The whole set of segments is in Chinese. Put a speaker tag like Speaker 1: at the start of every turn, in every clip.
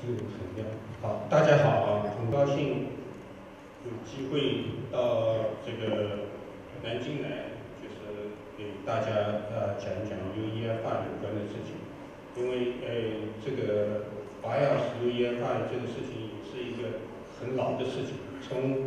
Speaker 1: 这个很亮。好，大家好啊，很高兴有机会到这个南京来，就是给大家讲一讲 UEFI 有关的事情。因为这个BIOS UEFI 这个事情也是一个很老的事情，从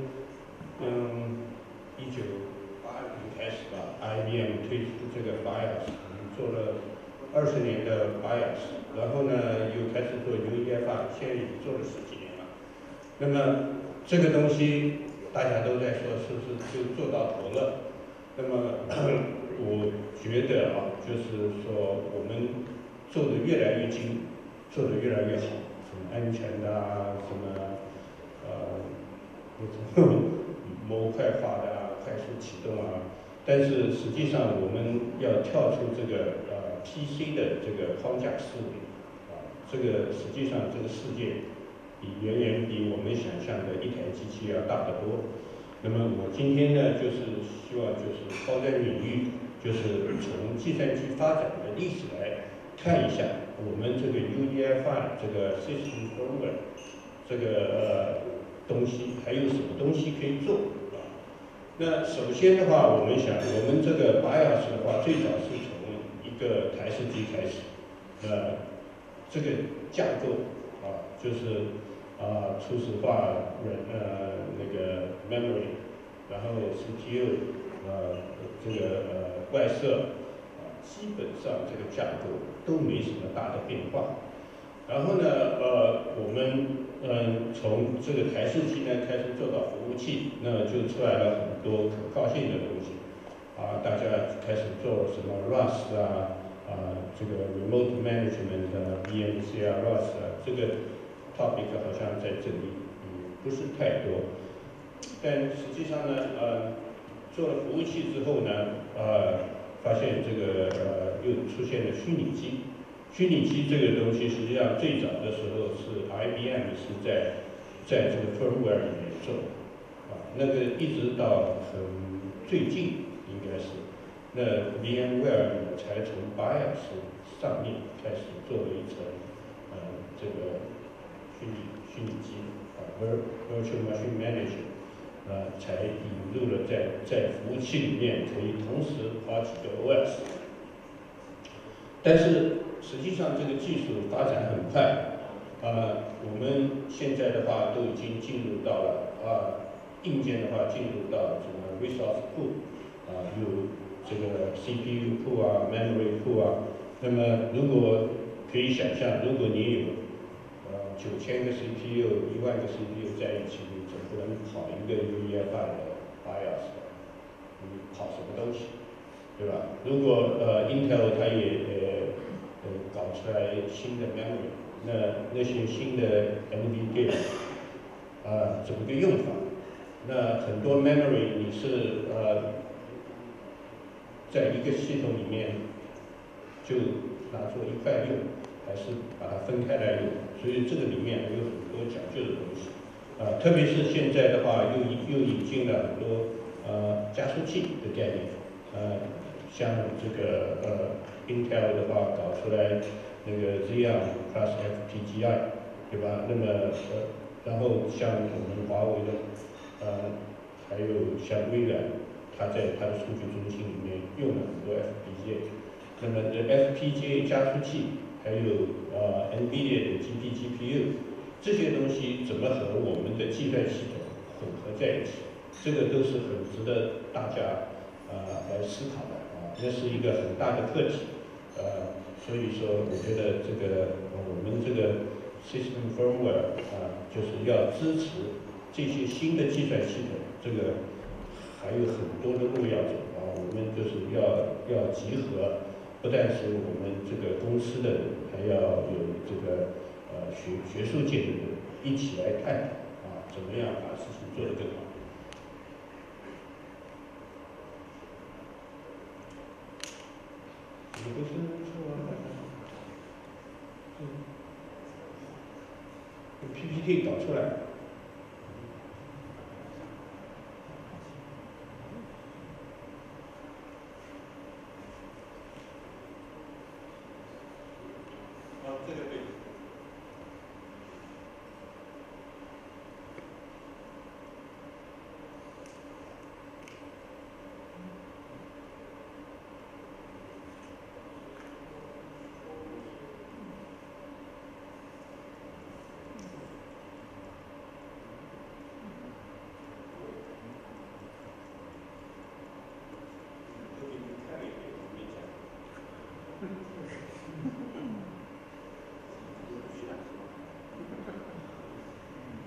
Speaker 1: 1980年开始吧 ，IBM 推出这个 BIOS， 做了20年的 BIOS， 然后呢又开始做 UEFI， 现在已经做了10几年了。那么这个东西大家都在说是不是就做到头了？那么我觉得啊，就是说我们做的越来越精，做的越来越好，什么安全的啊，什么那种模块化的啊，快速启动啊。但是实际上我们要跳出这个PC 的这个框架思维啊，这个实际上这个世界远远比我们想象的一台机器要大得多。那么我今天呢，就是希望就是抛砖引玉，就是从计算机发展的历史来看一下我们这个 UEFI 这个 System Firmware 这个东西还有什么东西可以做啊？那首先的话，我们想我们这个 BIOS 的话，最早是从一个台式机开始，这个架构啊，就是初始化那个 memory， 然后 CPU， 这个外设基本上这个架构都没什么大的变化。然后呢，我们从这个台式机呢开始做到服务器，那就出来了很多可靠性的东西啊，大家开始做什么 RUS 这个 Remote Management BMC RUS 这个 topic 好像在这里不是太多，但实际上呢，做了服务器之后呢，发现这个又出现了虚拟机。虚拟机这个东西，实际上最早的时候是 IBM 是在这个 firmware 里面做，那个一直到最近应该是，那 VMware 才从 BIOS 上面开始做了一层这个虚拟机Virtual Machine Manager，才引入了在服务器里面可以同时好几个 OS。但是实际上这个技术发展很快，我们现在的话都已经进入到了硬件的话进入到什么 resource pool， 有这个 CPU pool memory pool 那么如果可以想象，如果你有9000个 CPU、10000个 CPU 在一起，你总不能跑一个 UEFI 的 BIOS， 你跑什么东西？对吧？如果Intel 它也搞出来新的 memory， 那些新的 NVDA 怎么个用法？那很多 memory 你是在一个系统里面就拿出一块用，还是把它分开来用？所以这个里面还有很多讲究的东西。特别是现在的话，又引进了很多加速器的概念，像这个Intel 的话搞出来那个 Xeon Plus FPGA， 对吧？那么然后像我们华为的还有像微软，它在它的数据中心里面用了很多 FPGA， 那么FPGA 加速器还有NVIDIA 的 GPU 这些东西怎么和我们的计算系统混合在一起？这个都是很值得大家来思考的那是一个很大的课题，所以说我觉得这个我们这个 system firmware 就是要支持这些新的计算系统，这个还有很多的路要走我们就是要集合，不但是我们这个公司的人，还要有这个学术界的人一起来探讨怎么样把事情做得更好。你不是说完了？PPT 搞出来。这个对。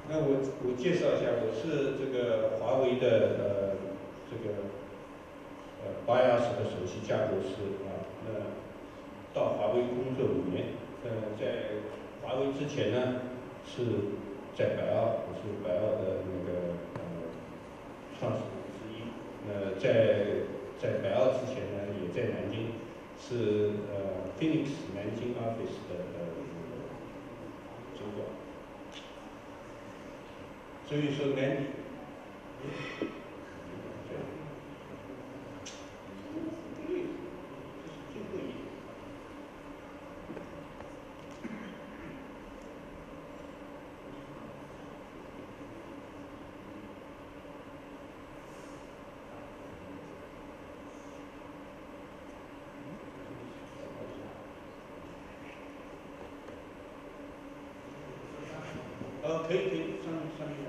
Speaker 1: 那我介绍一下，我是这个华为的这个BIOS 的首席架构师啊。那到华为工作5年，在华为之前呢是在百奥，我是百奥的那个创始人之一。在百奥之前呢，也在南京，是Phoenix 南京 office 的主管。所以说南可以上面。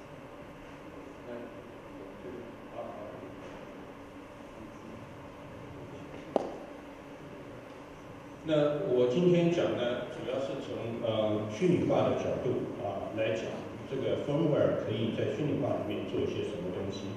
Speaker 1: 那我今天讲呢，主要是从虚拟化的角度来讲，这个 firmware 可以在虚拟化里面做一些什么东西。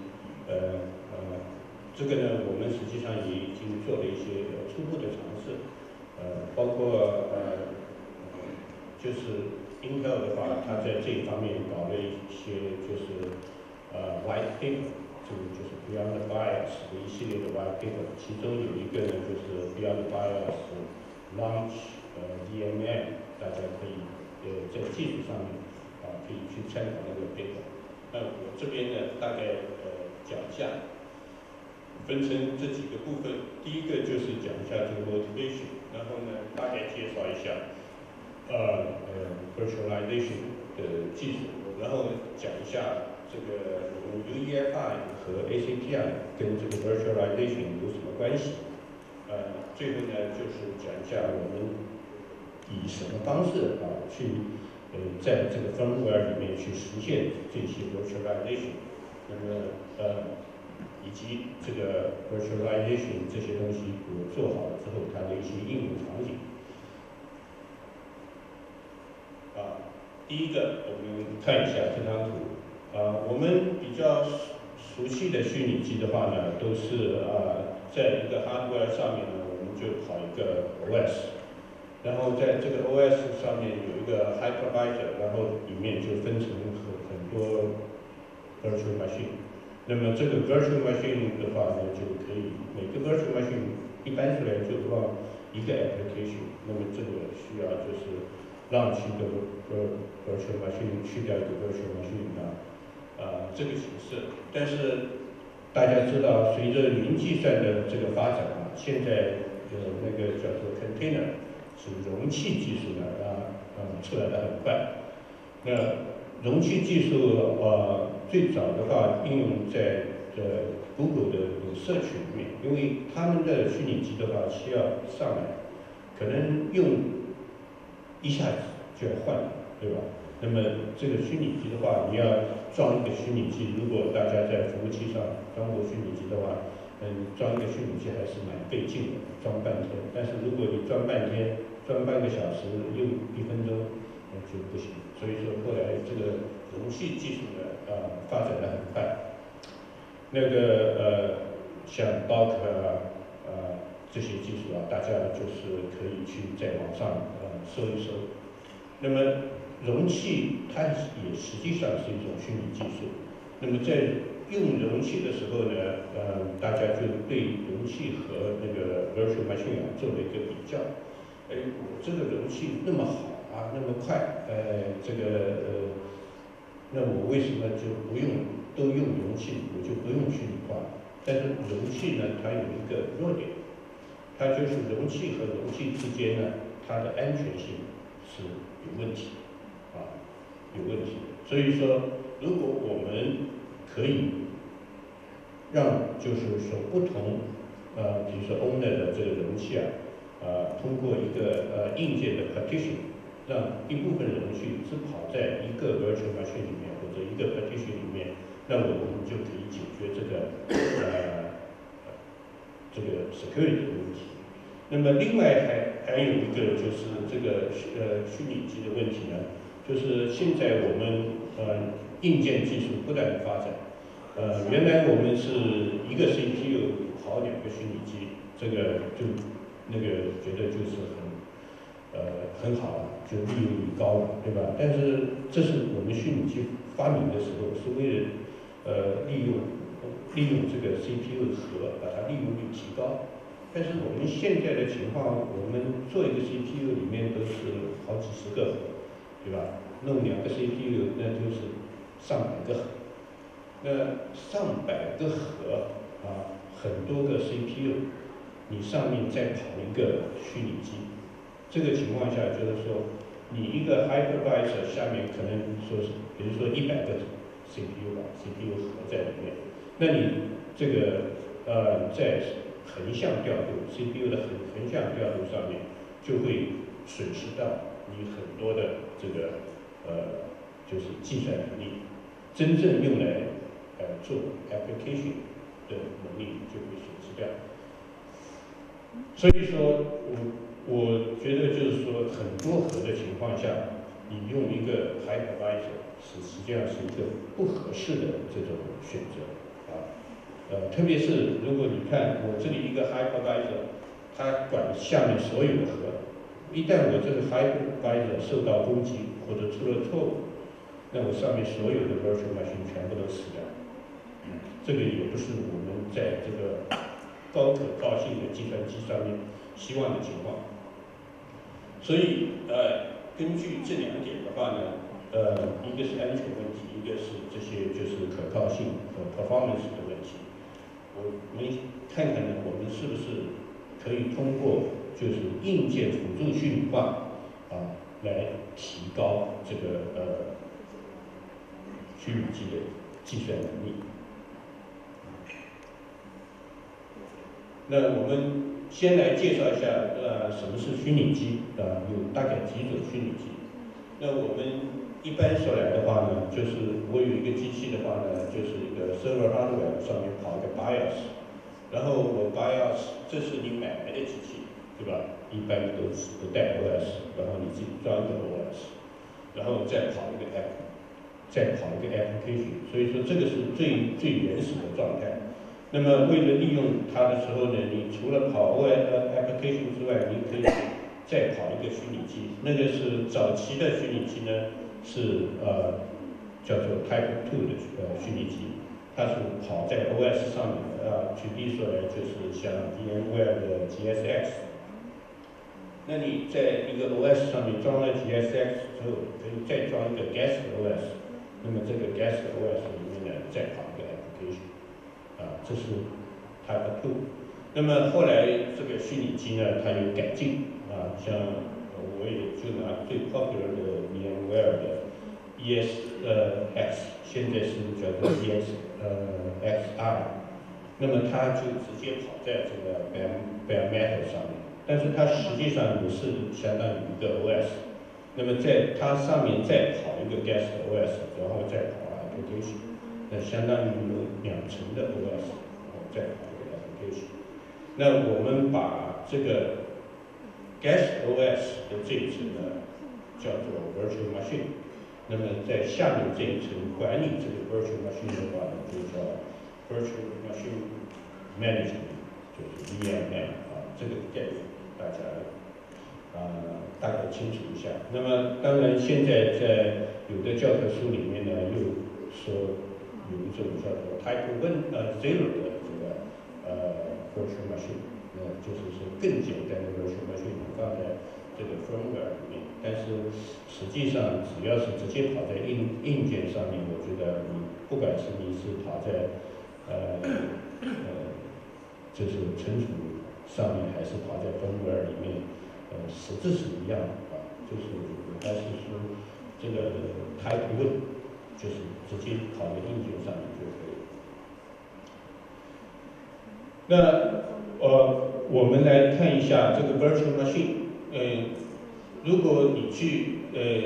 Speaker 1: 这个呢，我们实际上也已经做了一些初步的尝试，包括就是 Intel 的话，它在这一方面搞了一些就是white paper， 这个就是 Beyond BIOS 的一系列的 white paper， 其中有一个呢就是 Beyond BIOS Launch DMM， 大家可以在技术上面可以去参考那个 paper。那我这边呢大概讲一下，分成这几个部分。第一个就是讲一下这个 motivation， 然后呢大概介绍一下virtualization 的技术，然后讲一下这个我们 UEFI 和 ACPI 跟这个 virtualization 有什么关系。最后呢就是讲一下我们以什么方式去在这个 firmware 里面去实现这些 virtualization， 那么以及这个 virtualization 这些东西我做好了之后，它的一些应用场景。第一个我们看一下这张图。我们比较熟悉的虚拟机的话呢，都是在一个 hardware 上面呢，我们就跑一个 OS， 然后在这个 OS 上面有一个 hypervisor， 然后里面就分成很多 virtual machine。那么这个 virtual machine 的话呢，就可以每个 virtual machine 一般出来就放一个 application， 那么这个需要就是让一个 virtual machine 去掉一个 virtual machine 这个形式。但是大家知道，随着云计算的这个发展现在那个叫做 container 是容器技术呢出来的很快。那容器技术最早的话应用在Google 的社区里面，因为他们的虚拟机的话需要上来，可能用一下子就要换了，对吧？那么这个虚拟机的话，你要装一个虚拟机，如果大家在服务器上装过虚拟机的话，装一个虚拟机还是蛮费劲的，装半天。但是如果你装半天，装半个小时，用1分钟，那就不行。所以说后来这个容器技术呢，发展得很快。那个像 Bulk 这些技术大家就是可以去在网上搜一搜。那么容器它也实际上是一种虚拟技术。那么在用容器的时候呢，大家就对容器和那个 virtual machine 做了一个比较。我这个容器那么好那么快，那我为什么就不都用容器，我就不用虚拟化？但是容器呢，它有一个弱点，它就是容器和容器之间呢，它的安全性是有问题有问题。所以说，如果我们可以让就是说不同比如说 owner 的这个容器通过一个硬件的 partition， 让一部分容器只跑在一个 virtual machine 里面或者一个 partition 里面，那我们就可以解决这个security 的问题。那么另外还有一个就是这个虚拟机的问题呢， 就是现在我们硬件技术不断的发展，原来我们是一个 CPU 跑2个虚拟机，这个就那个觉得就是很好了，就利用率高了，对吧？但是这是我们虚拟机发明的时候是为了利用这个 CPU 核，把它利用率提高。但是我们现在的情况，我们做一个 CPU 里面都是好几十个核，对吧？弄2个 CPU 那就是上百个核，那上百个核很多个 CPU， 你上面再跑一个虚拟机，这个情况下就是说，你一个 hypervisor 下面可能说是，比如说100个 CPU 吧 ，CPU 核在里面，那你这个在横向调度 CPU 的横向调度上面，就会损失到你很多的这个就是计算能力，真正用来做 application 的能力就会损失掉。所以说，我觉得就是说，很多核的情况下，你用一个 hypervisor 实际上是一个不合适的这种选择特别是如果你看我这里一个 hypervisor， 它管下面所有的核，一旦我这个 hypervisor 受到攻击或者出了错误，那我上面所有的 virtual machine 全部都死掉。这个也不是我们在这个高可靠性的计算机上面希望的情况。所以根据这2点的话呢，一个是安全问题，一个是这些就是可靠性和 performance 的问题。我们看看呢，我们是不是可以通过就是硬件辅助虚拟化来提高这个虚拟机的计算能力。那我们先来介绍一下什么是虚拟机有大概几种虚拟机。那我们一般说来的话呢，就是我有一个机器的话呢，就是一个 server hardware 上面跑一个 BIOS， 然后我 BIOS 这是你买来的机器，对吧？一般都带 OS， 然后你自己装一个 OS， 然后再跑一个 app， 再跑一个 application， 所以说这个是最原始的状态。那么为了利用它的时候呢，你除了跑 application 之外，你可以再跑一个虚拟机。那个是早期的虚拟机呢，是叫做 Type 2的虚拟机，它是跑在 OS 上面的举例说来就是像 VMware 的 GSX。那你在一个 OS 上面装了 GSX 之后，可以再装一个 Guest OS， 那么这个 Guest OS 里面呢，再跑一个 application。这是 Type 2。那么后来这个虚拟机呢，它有改进像我也就拿最 popular 的 VMware 的 ESX， 现在是叫做 ESXi， 那么它就直接跑在这个 bare metal 上面，但是它实际上也是相当于一个 OS。那么在它上面再跑一个 Guest OS， 然后再跑 application。那相当于有2层的 OS， 再跑一个 application。那我们把这个 Guest OS 的这一层呢，叫做 Virtual Machine。那么在下面这一层管理这个 Virtual Machine 的话呢，就叫 Virtual Machine Management， 就是 VMM 这个概念大家大概清楚一下。那么当然现在在有的教科书里面呢，又说有一种叫做 Type 0的这个virtual machine， 就是说更简单的 virtual machine 放在这个 firmware 里面，但是实际上只要是直接跑在硬件上面，我觉得你不管是你是跑在就是存储上面，还是跑在 firmware 里面，实质是一样的就是还是说这个 Type 1。就是直接跑在硬件上面就可以。那我们来看一下这个 virtual machine。如果你去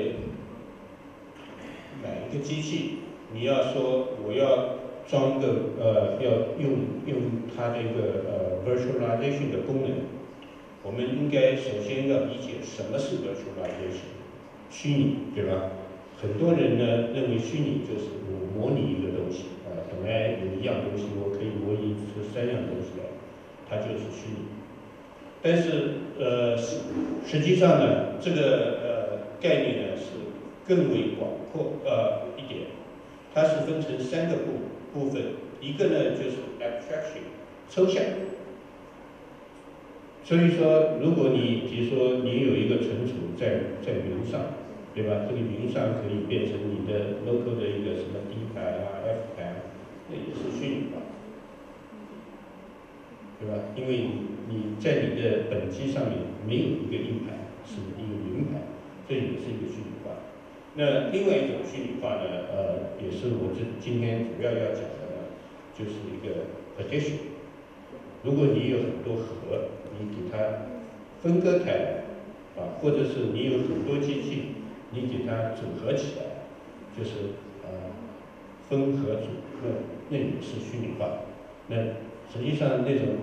Speaker 1: 买一个机器，你要说我要装一个要用它这个virtualization 的功能，我们应该首先要理解什么是 virtualization， 虚拟，对吧？ 很多人呢认为虚拟就是我模拟一个东西本来有一样东西我可以模拟出3样东西来，它就是虚拟。但是实际上呢，这个概念呢是更为广阔一点，它是分成3个部分，一个呢就是 abstraction 抽象。所以说，如果你比如说你有一个存储在云上，对吧？这个云上可以变成你的 local 的一个什么 D 盘啊、F 盘，那也是虚拟化，对吧？因为你在你的本机上面没有一个硬盘，是一个云盘，这也是一个虚拟化。那另外一种虚拟化呢，也是我今天主要要讲的呢，就是一个 partition。如果你有很多核，你给它分割开来或者是你有很多机器，你给它组合起来，就是分合组，那也是虚拟化。那实际上那种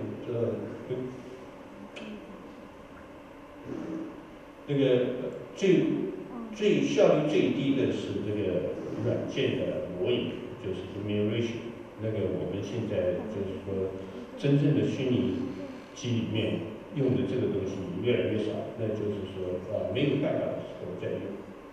Speaker 1: 那个最效率最低的是这个软件的模拟，就是 simulation。那个我们现在就是说，真正的虚拟机里面用的这个东西越来越少，那就是说没有办法的时候再用。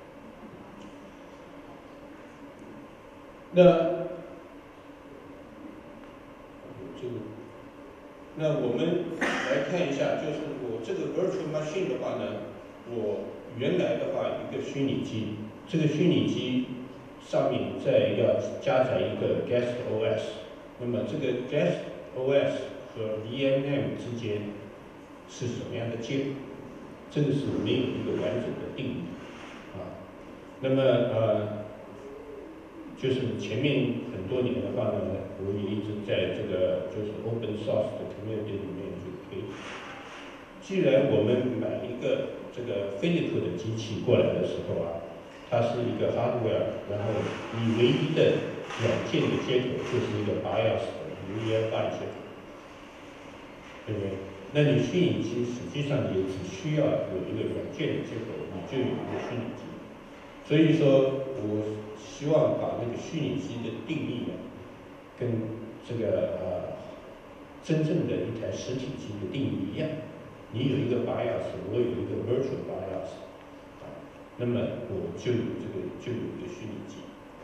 Speaker 1: 那我们来看一下，就是我这个 virtual machine 的话呢，我原来的话一个虚拟机，这个虚拟机上面再要加载一个 guest OS， 那么这个 guest OS 和 VMM 之间是什么样的接口？这个是没有一个完整的定义那么就是前面很多年的话呢，我也一直在这个就是 open source 的 community 里面去推。既然我们买一个这个 physical 的机器过来的时候它是一个 hardware， 然后你唯一的软件的接口就是一个 BIOS 的 UEFI 接口，对不对？那你虚拟机实际上也只需要有一个软件的接口，你就有一个虚拟机。所以说我希望把那个虚拟机的定义呢，跟这个真正的一台实体机的定义一样。你有一个 BIOS， 我有一个 virtual BIOS， 那么我就有一个虚拟机。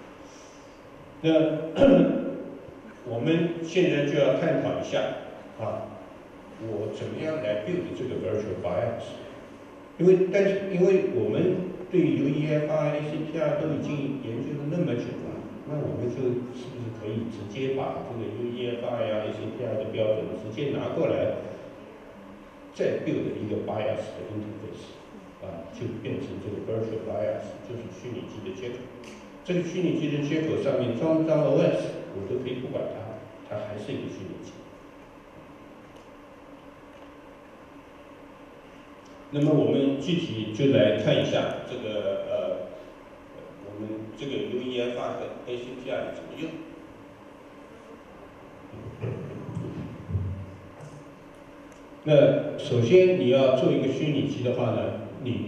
Speaker 1: 那我们现在就要探讨一下我怎么样来 build 这个 virtual BIOS？ 因为我们对 UEFI、ACPR 都已经研究了那么久了，那我们就是不是可以直接把这个 UEFI ACPR 的标准直接拿过来，再 build 一个 BIOS 的 interface， 就变成这个 virtual BIOS， 就是虚拟机的接口。这个虚拟机的接口上面装OS， 我都可以不管它还是一个虚拟机。那么我们具体就来看一下这个我们这个 UEFI 和 ACPR 怎么用。那首先你要做一个虚拟机的话呢，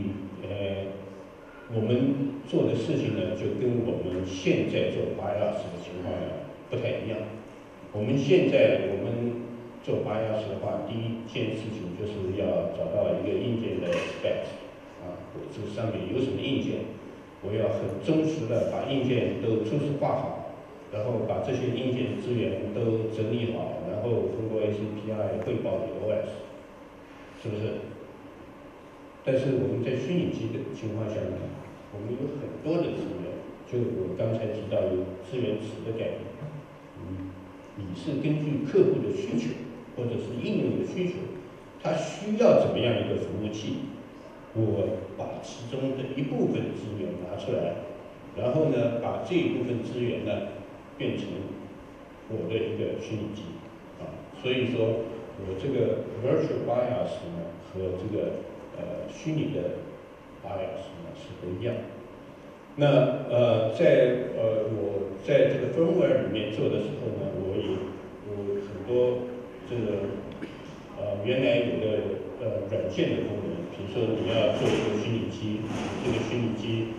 Speaker 1: 我们做的事情呢，就跟我们现在做 BIOS 的情况呢不太一样。我们现在做 BIOS 的话，第一件事情就是要找到一个硬件的 specs， 我这个上面有什么硬件，我要很忠实的把硬件都初始化好，然后把这些硬件资源都整理好，然后通过 ACPI 汇报给 OS， 是不是？但是我们在虚拟机的情况下呢，我们有很多的资源，就我刚才提到有资源池的概念，你是根据客户的需求或者是应用的需求，它需要怎么样一个服务器，我把其中的一部分资源拿出来，然后呢，把这一部分资源呢变成我的一个虚拟机所以说我这个 virtual BIOS 呢和这个虚拟的 BIOS 呢是不一样的。那我在这个 firmware 里面做的时候呢，我很多这个原来有的软件的功能，比如说你要做一个虚拟机，这个虚拟机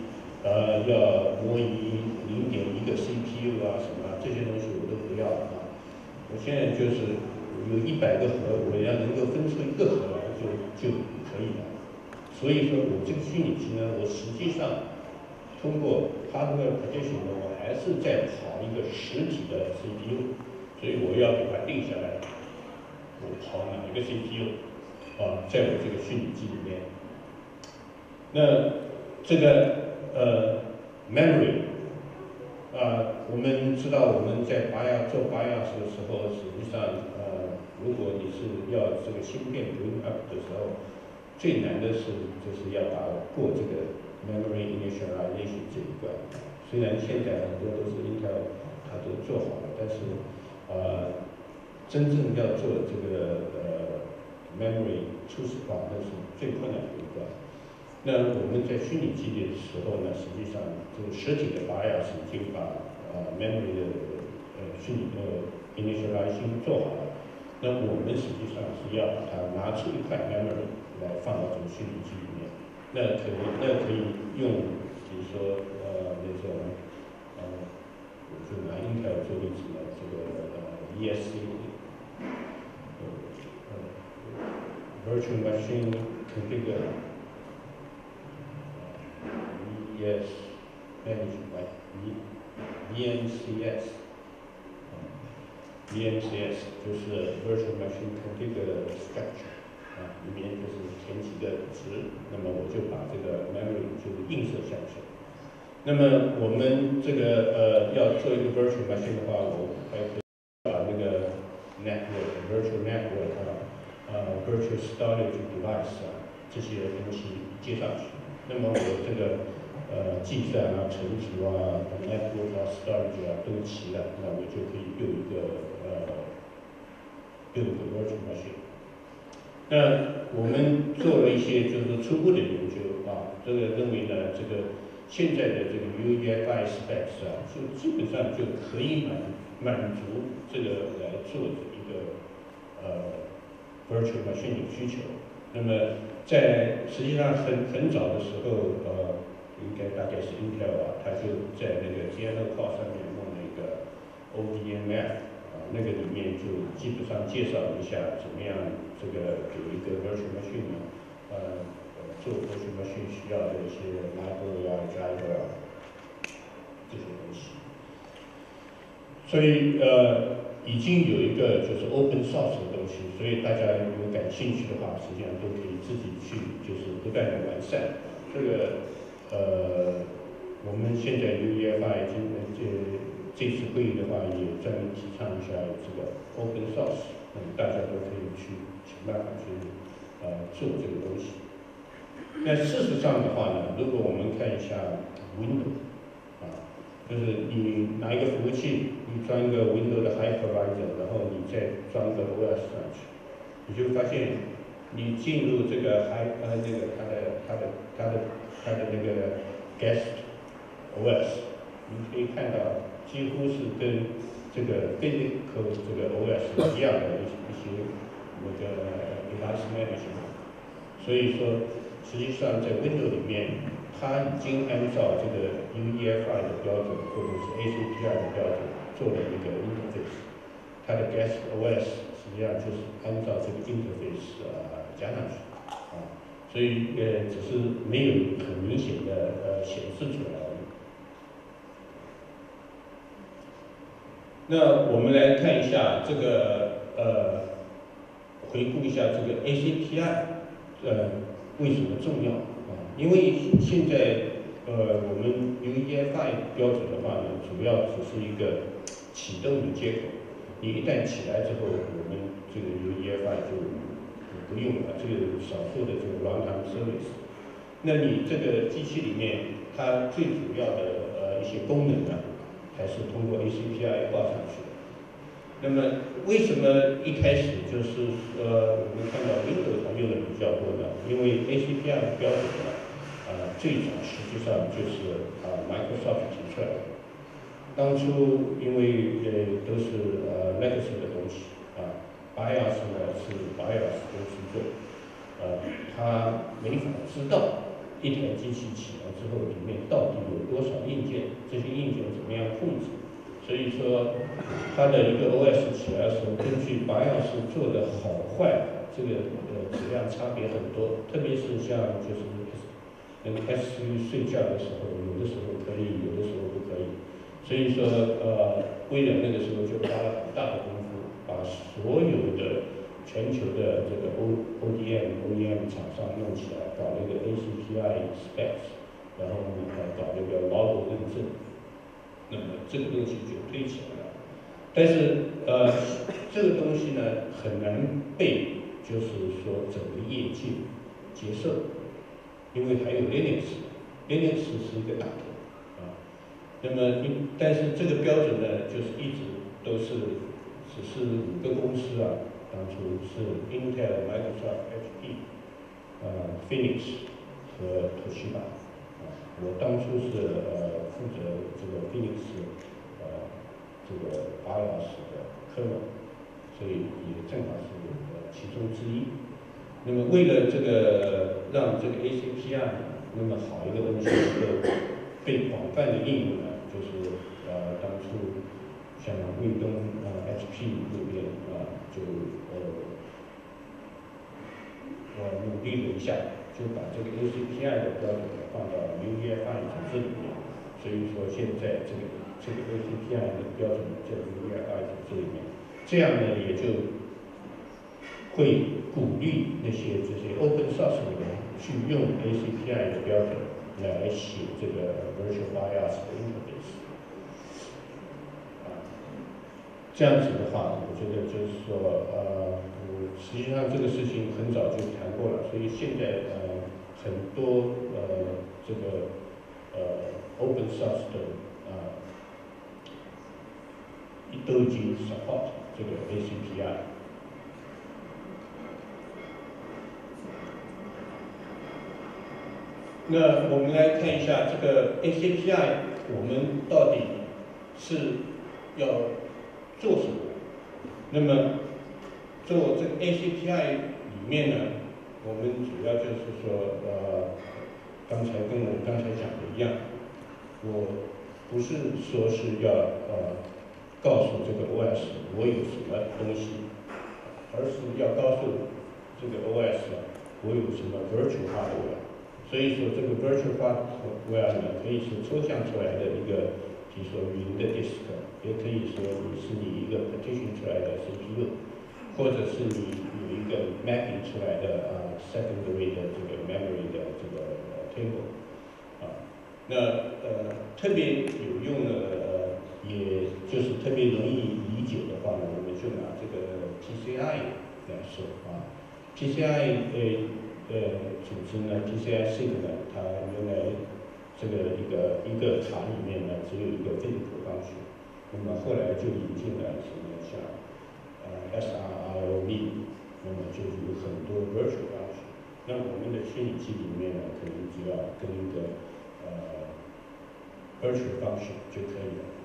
Speaker 1: 要模拟0.1个 CPU 啊什么这些东西我都不要啊。我现在就是有100个核，我要能够分出1个核来就可以了。所以说我这个虚拟机呢，我实际上通过 hardware partition 呢，我还是在跑一个实体的 CPU， 所以我要给它定下来，我跑哪一个 CPU 在我这个虚拟机里面。那这个memory 我们知道我们在做 BIOS 的时候，实际上如果你是要这个芯片 bring up 的时候，最难的就是要过这个 memory initialization 这一关。虽然现在很多都是 Intel 它都做好了，但是真正要做这个memory 初始化，那是最困难的一关。那我们在虚拟机的时候呢，实际上这个实体的 BIOS 已经把memory 的虚拟的 initialization 做好了。那我们实际上是要把它拿出一块 memory 来放到这个虚拟机里面。那可以用，比如说那种我就拿 Intel 做例子呢，这个ESC Virtual Machine Configure VMCS 就是 Virtual Machine Configure Structure 里面就是填几个值，那么我就把这个 memory 就是映射下去。那么我们这个要做一个 Virtual Machine 的话，我还可以把那个 Virtual Network Virtual Storage Device 这些东西接上去。那么我这个计算存储network storage 都齐了，那我就可以用一个virtual machine。那我们做了一些就是初步的研究这个认为呢，这个现在的这个 UEFI specs 就基本上就可以满足这个来做一个virtual machine 的需求。那么在实际上很早的时候应该大概是 Intel 它就在那个 Piano Core 上面弄了一个 ODMF 那个里面就基本上介绍一下怎么样这个给一个 virtual machine 做 virtual machine 需要的一些 library driver 这些东西。所以已经有一个就是 open source 的东西，所以大家如果感兴趣的话，实际上都可以自己去就是不断的完善。这个我们现在 UEFI 这次会议的话，也专门提倡一下这个 open source， 大家都可以去想办法去做这个东西。那事实上的话呢，如果我们看一下 Windows 就是你拿一个服务器，你装一个 Windows 的 hypervisor， 然后你再装一个 OS 上去，你就发现你进入这个它的那个 guest OS， 你可以看到几乎是跟这个 physical 这个 OS 一样的一些那个 device management。所以说，实际上在 Windows 里面，它已经按照这个 UEFI 的标准或者是 ACPI 的标准做了一个 interface。它的 guest OS 实际上就是按照这个 interface 加上去所以只是没有很明显的显示出来而已。那我们来看一下这个回顾一下这个 ACPI 为什么重要因为现在我们 UEFI 标准的话呢，主要只是一个启动的接口。你一旦起来之后，我们这个 UEFI 就不用了，这个少数的这个 runtime service。那你这个机器里面，它最主要的一些功能呢，还是通过 ACPI 报上去的。那么为什么一开始就是我们看到 Windows 上用的比较多呢？因为 ACPI 的标准呢，最早实际上就是Microsoft 提出来的。当初因为都是legacy 的东西BIOS 呢是 BIOS 公司做，他没法知道一台机器起来之后，里面到底有多少硬件，这些硬件怎么样控制。所以说，它的一个 OS 起来的时候，根据BIOS做的好坏，这个质量差别很多。特别是像就是那个 SU 睡觉的时候，有的时候可以，有的时候不可以。所以说，微软那个时候就花了很大的功夫，把所有的全球的这个 ODM 厂商弄起来，搞那个 ACPI specs， 然后呢搞那个劳动认证，那么这个东西就推起来了。但是这个东西呢很难被就是说整个业界接受，因为还有 Linux 是一个大头啊。那么但是这个标准呢，就是一直都是只是5个公司啊，当初是 Intel、Microsoft、HP、Phoenix 和 Toshiba 啊。我当初是负责这个 Phoenix 这个 BIOS 的kernel，所以也正好是其中之一。那么为了这个让这个 ACPI 那么好一个东西能够被广泛的应用呢，就是当初像卫东HP 那边就努力了一下，就把这个 ACPI 的标准放到 UEFI 组织里面。所以说现在这个 ACPI 的标准在 UEFI 组织里面，这样呢也就会鼓励这些 open source 的人去用 ACPI 的标准来写这个 Virtual BIOS 的 interface。这样子的话，我觉得就是说，实际上这个事情很早就谈过了，所以现在很多这个open source 的都已经 support 这个 ACPI。那我们来看一下这个 ACPI， 我们到底是要做什么？那么做这个 ACPI 里面呢，我们主要就是说，刚才跟我刚才讲的一样，我不是说是要告诉这个 OS 我有什么东西，而是要告诉这个 OS 我有什么 virtual hardware。所以说这个 virtual hardware 呢，可以是抽象出来的一个，比如说云的 disk， 也可以说你一个 partition 出来的 CPU， 或者是你有一个 mapping 出来的secondary 的这个 memory 的这个table 那特别有用的也就是特别容易理解的话呢，我们就拿这个 PCI 来说PCI 组织呢 ，PCI SIG 呢，它原来这个一个卡里面呢只有一个 physical function， 那么后来就引进了什么像SRIOV， 那么就有很多 virtual function。那我们的虚拟机里面呢，可能只要跟一个virtual function 就可以了。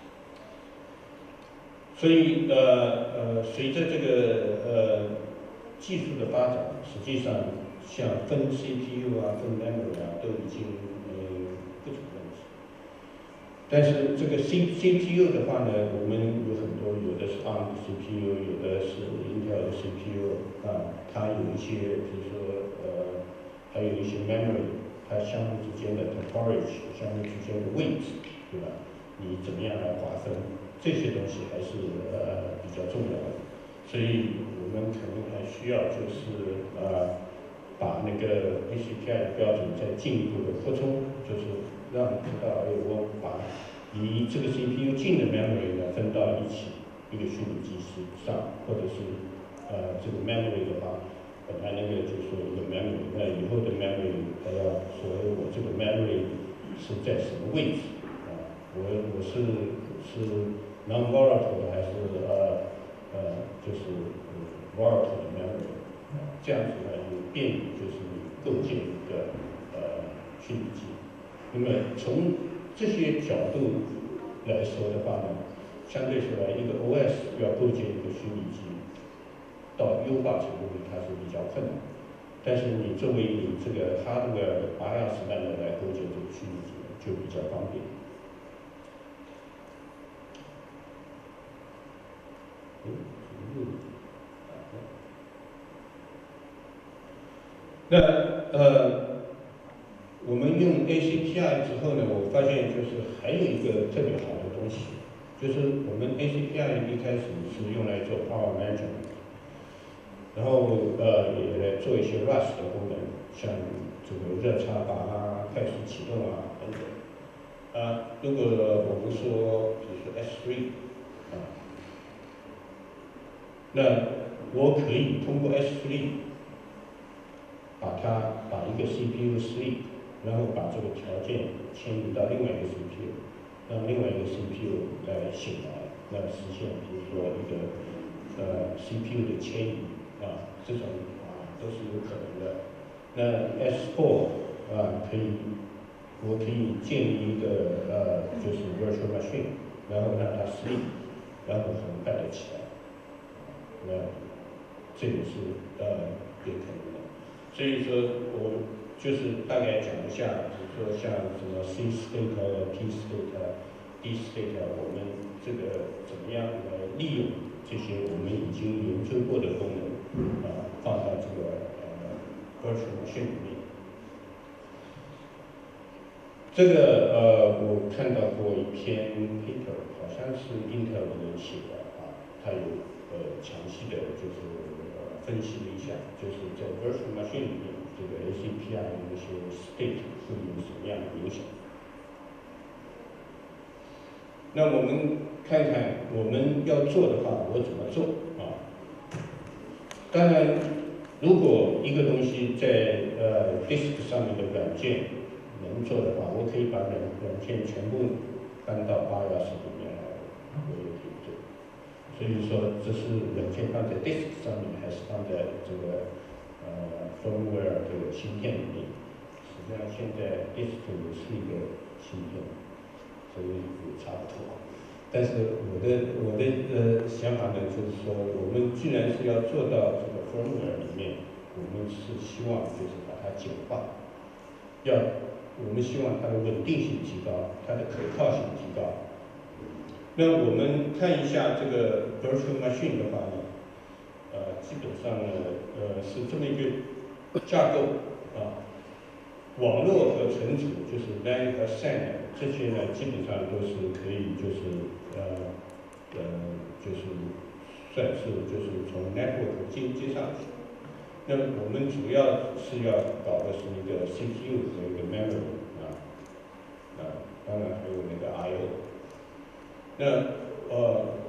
Speaker 1: 所以随着这个技术的发展，实际上像分 CPU 分 memory 都已经不成问题。但是这个 CPU 的话呢，我们有很多，有的是 ARM 的 CPU， 有的是 Intel 的 CPU 它有一些，比如说还有一些 memory， 它相互之间的 topology， 相互之间的位置，对吧？你怎么样来划分？这些东西还是比较重要的。所以我们可能还需要就是把那个 ACPI 的标准再进一步的扩充，就是让你知道，我把离这个 CPU 近的 memory 呢分到一起一个虚拟机上，或者是这个 memory 的话，本来那个就是说一个 memory， 那以后的 memory 它要说我这个 memory 是在什么位置我是 non-volatile 还是就是 volatile 的 memory， 这样子呢有便于就是构建一个虚拟机。那么从这些角度来说的话呢，相对说来一个 OS 要构建一个虚拟机，到优化程度它是比较困难。 但是你作为你这个 hardware 的820万的来构建这个虚拟机就比较方便。那我们用 ACPI 之后呢，我发现就是还有一个特别好的东西，就是我们 ACPI 一开始是用来做 power management， 然后也来做一些 rush 的功能，像这个热插拔啊、快速启动啊等等。如果我们说，比如说 S3 那我可以通过 S3 把一个 CPU sleep， 然后把这个条件迁移到另外一个 CPU， 让另外一个 CPU 来醒来，来实现比如说一个CPU 的迁移这种都是有可能的。那 S4 我可以建立一个就是 virtual machine， 然后让它 sleep， 然后很快的起来，那这个是有可能的。所以说我就是大概讲一下，比如说像什么 C state、P state、D state， 我们这个怎么样来利用这些我们已经研究过的功能放到这个virtual machine 里面。这个我看到过一篇 paper， 好像是 Intel 的人写的他有详细的就是分析了一下，就是在 virtual machine 里面这个 ACPI 的一些 state 会有什么样的影响。那我们看看我们要做的话，我怎么做当然，如果一个东西在disk 上面的软件能做的话，我可以把软件全部搬到820里面来，我也可以做。所以说，这是软件放在 disk 上面，还是放在这个firmware 这个芯片里面？实际上，现在 disk 也是一个芯片，所以也差不多。但是我的想法呢，就是说，我们既然是要做到这个 firmware 里面，我们是希望就是把它简化，我们希望它的稳定性提高，它的可靠性提高。那我们看一下这个 virtual machine 的话呢，基本上呢，是这么一个架构网络和存储就是 LAN 和 SAN 这些呢，基本上都是可以就是算是就是从 network 接上去。那我们主要是要搞的是一个 CPU 和一个 memory 当然还有那个 I/O。那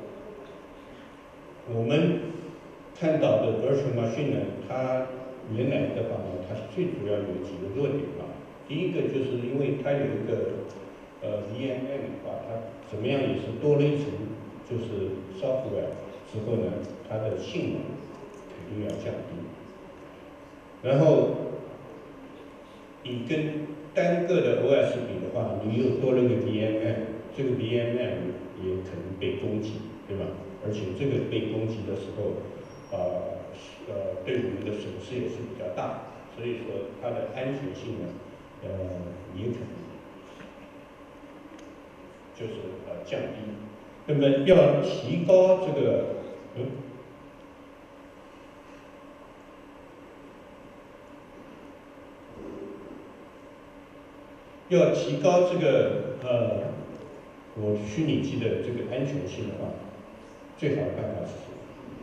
Speaker 1: 我们看到的 virtual machine 呢，它原来的话呢，它是最主要有几个弱点第一个就是因为它有一个VMM 的话，它怎么样也是多了一层就是 software 之后呢，它的性能肯定要降低。然后你跟单个的 OS 比的话，你又多了个 VMM， 这个 VMM 也可能被攻击，对吧？而且这个被攻击的时候，对我们的损失也是比较大，所以说它的安全性呢，也可能就是降低。那么要提高这个要提高这个我虚拟机的这个安全性的话，最好的办法是什么？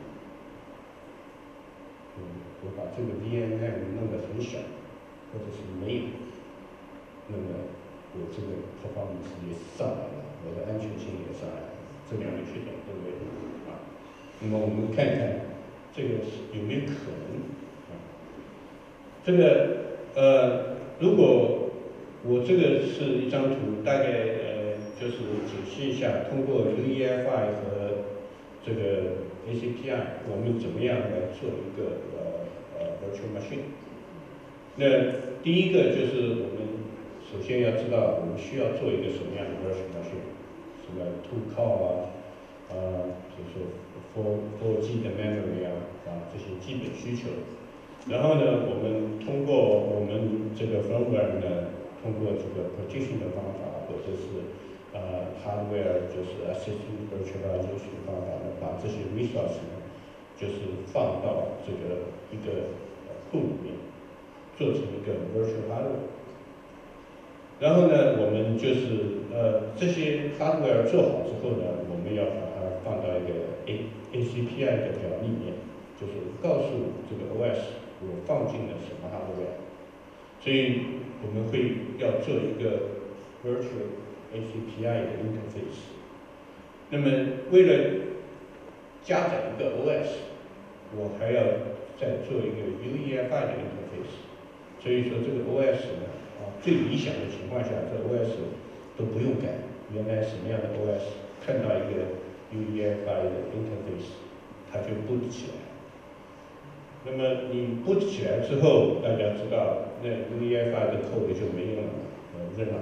Speaker 1: 我把这个 VMM 弄得很小，或者是没有，那么我这个 performance 也上来了，我的安全性也上来了，这两个缺点都没有那么我们看看这个是有没有可能这个如果我这个是一张图，大概就是解析一下，通过 UEFI 和这个 ACPI， 我们怎么样来做一个virtual machine。那第一个就是我们首先要知道我们需要做一个什么样的 virtual machine， 什么 to core 比如说 4G 的 memory 这些基本需求。 然后呢，我们通过我们这个 firmware 呢，通过这个 partition 的方法，或者是hardware 就是 assisted virtualization 的方法呢，把这些 resource 呢，就是放到这个一个库里面，做成一个 virtual hardware。然后呢，我们就是这些 hardware 做好之后呢，我们要把它放到一个 ACPI 的表里面，就是告诉这个 OS 我放进了什么 hardware。所以我们会要做一个 virtual ACPI 的 interface。那么为了加载一个 OS， 我还要再做一个 UEFI 的 interface。所以说这个 OS 呢，最理想的情况下，这 OS 都不用改，原来什么样的 OS， 看到一个 UEFI 的 interface， 它就 boot 起来。那么你 boot 起来之后，大家知道那 UEFI 的 code 就没用了，扔了，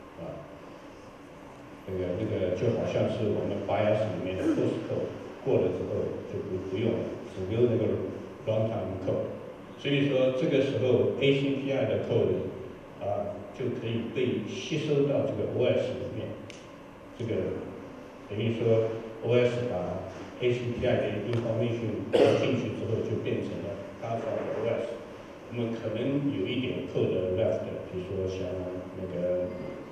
Speaker 1: 那个就好像是我们 BIOS 里面的 host code 过了之后就不用了，只留那个 runtime code。所以说这个时候 ACPI 的 code 就可以被吸收到这个 OS 里面。这个等于说 OS 把 ACPI 的 information 进去之后，就变成了它的 OS。我们可能有一点 code left， 比如说像那个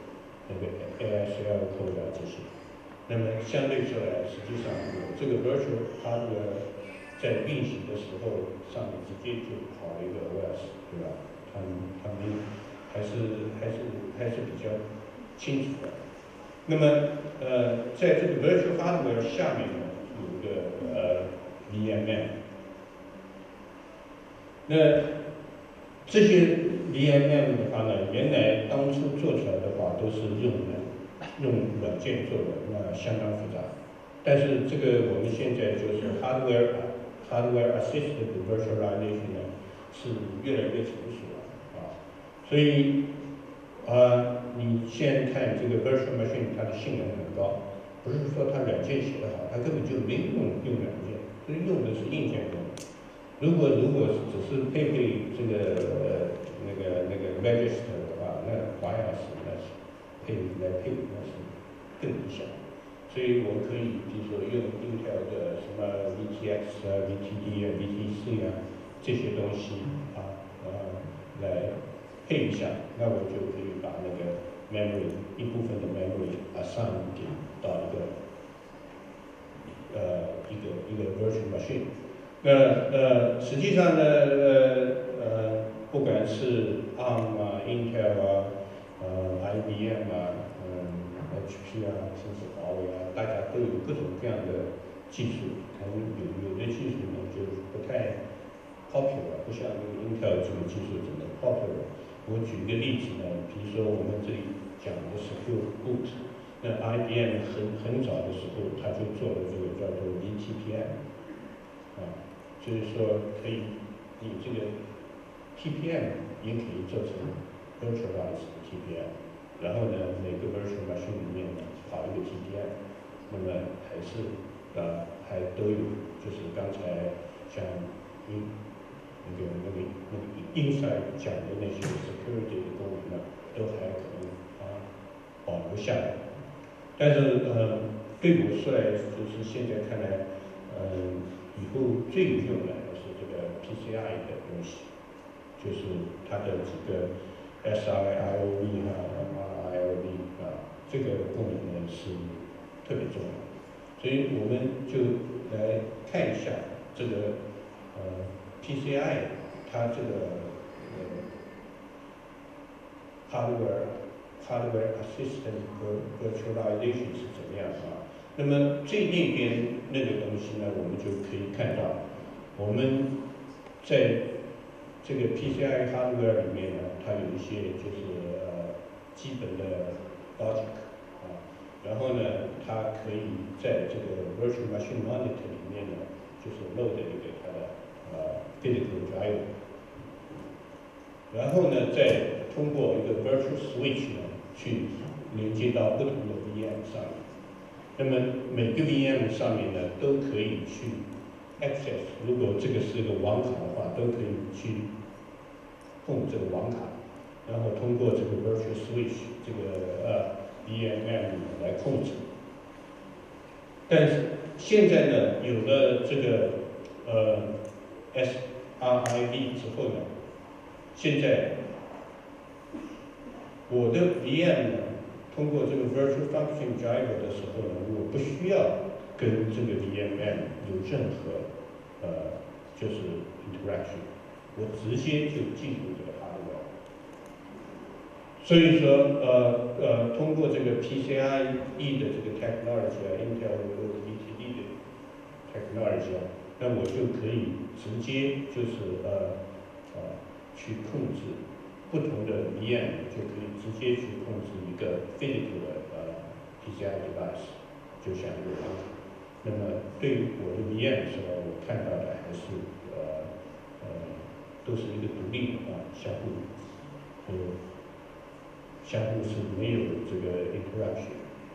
Speaker 1: ASL code 这些。那么相对起来，实际上这个 virtual hardware 在运行的时候，上面直接就跑一个 OS， 对吧？他们还是比较清楚的。那么在这个 virtual hardware 下面呢，有一个VMM。那这些 VMM 的话呢，原来当初做出来的话都是用软件做的，那相当复杂。但是这个我们现在就是 hardware assisted virtualization 呢，是越来越成熟了所以你现在看这个 virtual machine， 它的性能很高，不是说它软件写得好，它根本就没用软件，所以用的是硬件功能。如果只是配这个那个 register 的话，那 BIOS 那是配那是更理想。所以我们可以比如说用 Intel 的什么 VTX VTD VTC 这些东西来配一下，那我就可以把那个 memory 一部分的 memory assign 给到一个 virtual machine。那实际上呢，不管是 ARM Intel IBM HP 甚至华为大家都有各种各样的技术，可能有的技术呢就不太 popular， 不像那个 Intel 这个技术怎么 popular。我举一个例子呢，比如说我们这里讲的 secure boot， 那 IBM 很早的时候他就做了这个叫做 VTPM。所以说可以，你这个 TPM 也可以做成 virtualized TPM， 然后呢，每个 virtual machine 里面呢跑一个 TPM， 那么还是还都有，就是刚才像那个 inside 讲的那些 security 的功能呢，都还可能保留下来。但是对我说来，就是现在看来，以后最有用的是这个 PCI 的东西，就是它的几个 SIIOV MIIOV 这个功能呢是特别重要。所以我们就来看一下这个PCI 它这个hardware assisted virtualization 是怎么样那么最那边那个东西呢，我们就可以看到，我们在这个 PCI hardware 里面呢，它有一些就是基本的 logic 然后呢，它可以在这个 virtual machine monitor 里面呢，就是 load 一个它的physical driver， 然后呢，再通过一个 virtual switch 呢，去连接到不同的 VM 上面。那么每个 VM 上面呢，都可以去 access， 如果这个是一个网卡的话，都可以去控这个网卡，然后通过这个 virtual switch 这个VMM 来控制。但是现在呢，有了这个SRIV 之后呢，现在我的 VM 呢，通过这个 virtual function driver 的时候呢，我不需要跟这个 VMM 有任何就是 interaction， 我直接就进入这个 hardware。所以说通过这个 PCIe 的这个 technology 啊 ，Intel 的 VTD 的 technology 啊，那我就可以直接就是去控制不同的 VM， 就可以直接去控制一个 physical 的PCI device， 就像一个网卡。那么对于我的 VM 的时候，我看到的还是都是一个独立的相互是没有这个 interaction。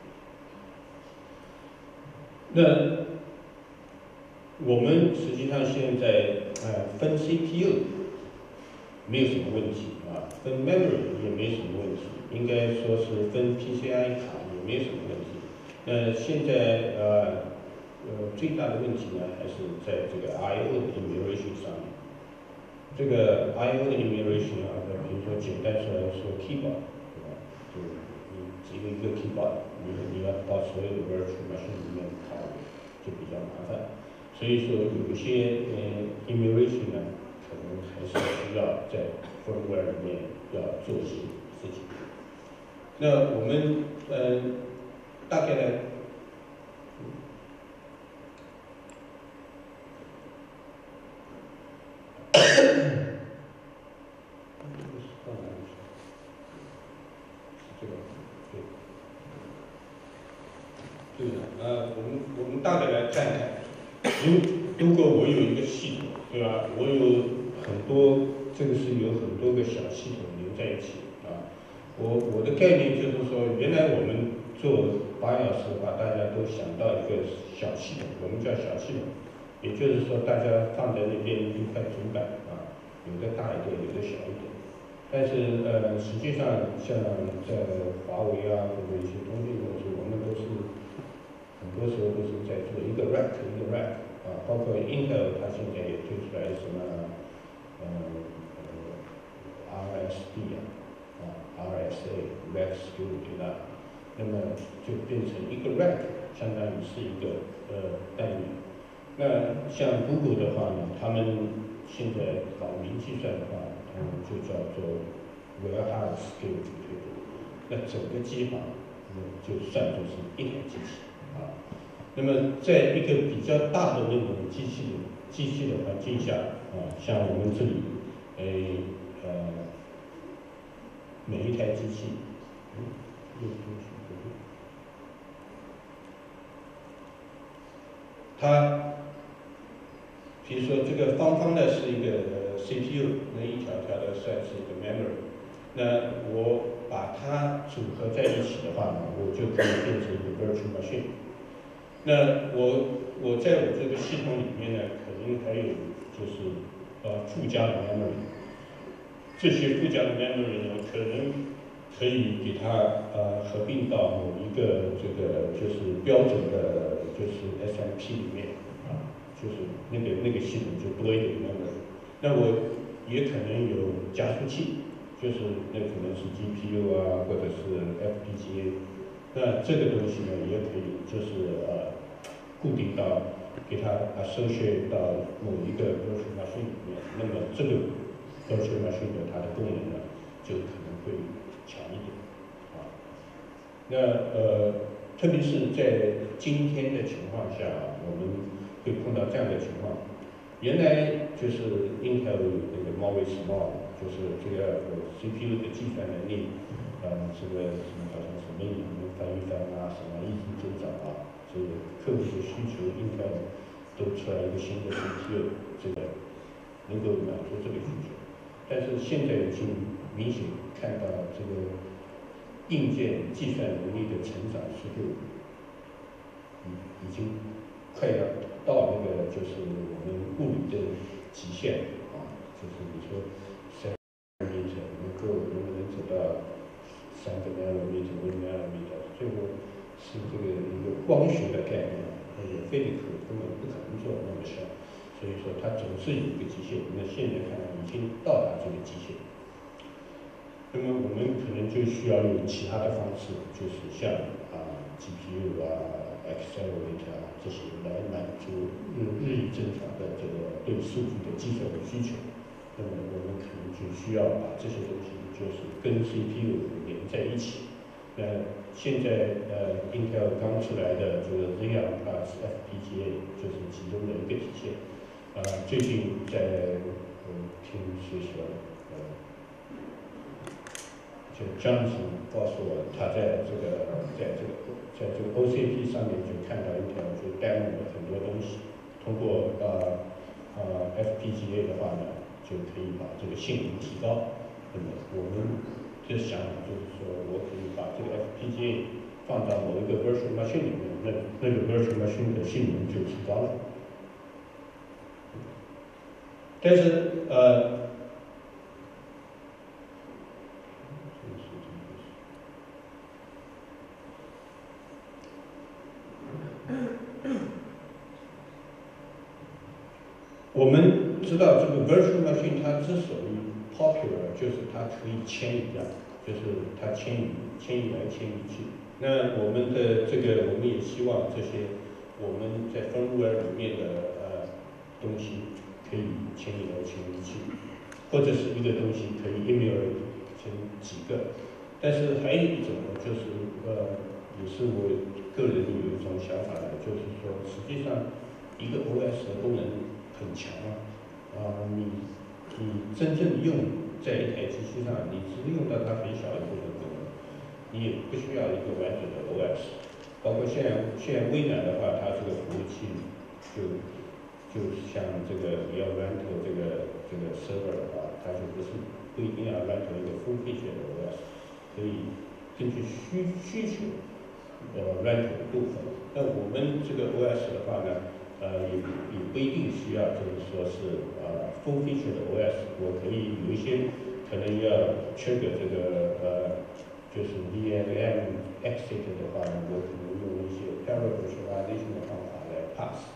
Speaker 1: 那我们实际上现在分 CPU 没有什么问题分 memory 也没什么问题，应该说是分 PCI 卡也没什么问题。现在最大的问题呢，还是在这个 I/O 的 emulation 上面。这个 I/O 的 emulation 比如说简单说 keyboard， 对吧？就你一个 keyboard， 你要到所有的 virtual machine 里面跑，就比较麻烦。所以说有一些emulation 呢，可能还是需要在 firmware 里面要做一些事情。那我们大概呢，对的，我们大概来看看，如果我有一个系统，对吧？我有很多，这个是有很多个小系统连在一起我的概念就是说，原来我们做BIOS的话，大家都想到一个小系统，我们叫小系统，也就是说大家放在那边一块主板有的大一点，有的小一点。但是实际上像在华为或者一些通讯公司，我们都是很多时候都是在做一个 rack 一个 rack 包括 Intel 它现在也推出来什么RSD RSA rack security 那么就变成一个 rack， 相当于是一个单元。那像 Google 的话呢，他们现在搞云计算的话，他们就叫做 warehouse security table。那整个机房就算作是一台机器那么在一个比较大的那种机器的环境下像我们这里每一台机器它比如说这个方方的是一个CPU， 那一条条的算是一个 memory。那我把它组合在一起的话呢，我就可以变成一个 virtual machine。那我在我这个系统里面呢，可能还有就是附加的 memory。这些附加的 memory 呢，可能可以给它合并到某一个这个就是标准的，就是 SMP 里面就是那个系统就多一点 memory。那我也可能有加速器，就是那可能是 GPU 或者是 FPGA。那这个东西呢，也可以就是固定到给它associate到某一个 virtual machine 里面。那么这个 virtual machine 的它的功能呢，就可能会强一点那特别是在今天的情况下我们会碰到这样的情况。原来就是 Intel 有那个 More Small， 就是这个CPU 的计算能力，这个什么好像什么翻一翻什么一直增长这个客户的需求 Intel 都出来一个新的 CPU， 这个能够满足这个需求。但是现在已经明显看到这个硬件计算能力的成长速度已经快要到那个就是我们物理的极限啊，就是你说3 nanometer，能不能走到3个 nanometer、1 nanometer， 最后是这个一个光学的概念，也非得根本不可能做那么小，所以说它总是有一个极限。那现在看来已经到达这个极限。那么我们可能就需要用其他的方式，就是像GPU accelerator 这些来满足日益增长的这个对数据的计算的需求。那么我们可能就需要把这些东西就是跟 CPU 连在一起。现在Intel 刚出来的这个 Xeon Plus FPGA 就是其中的一个体现。最近在听谁说就 Johnson 告诉我，他在这个 OCP 上面就看到一条就 demo 了很多东西，通过FPGA 的话呢，就可以把这个性能提高。那么我们的想法就是说，我可以把这个 FPGA 放到某一个 virtual machine 里面，那个 virtual machine 的性能就提高了。但是我们知道这个 virtual machine 它之所以 popular， 就是它可以迁移就是它迁移来迁移去。那我们的这个，我们也希望这些我们在 firmware 里面的东西可以迁移来迁移去，或者是一个东西可以 emulate 成几个。但是还有一种呢，就是也是我个人有一种想法的，就是说实际上一个 OS 的功能很强你真正用在一台机器上，你只用到它很小一部分功能，你也不需要一个完整的 OS。包括现在微软的话，它这个服务器就像这个你要 rental 这个 server 的话，它就不一定要 rental 一个full feature 的 OS， 可以根据需求rental 的部分。那我们这个 OS 的话呢？也不一定需要，就是说是full feature 的 OS， 我可以有一些可能要缺个这个就是 VLM exit 的话呢，我可能用一些 parallel virtualization 的方法来 pass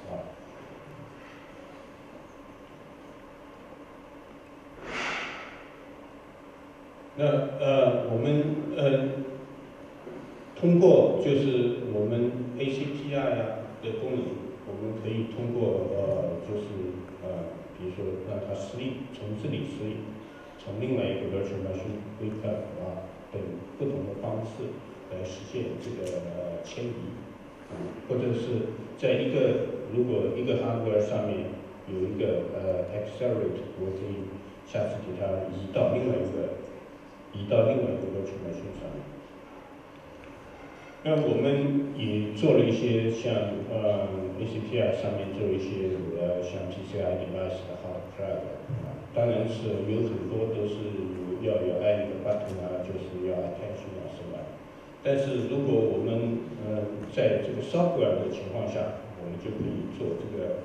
Speaker 1: 那我们通过就是我们 ACPI 的功能。我们可以通过就是比如说让它实例，从这里实例，从另外一个 virtual machine wake up 等不同的方式来实现这个迁移，或者是在如果一个 hardware 上面有一个accelerate， 我可以下次给它移到另外一个 virtual machine 上面。那我们也做了一些像ACPI 上面做一些像 PCI device 的 hard plug 当然是有很多都是要按一个 button 就是要 attention 什么。但是如果我们在这个 software 的情况下，我们就可以做这个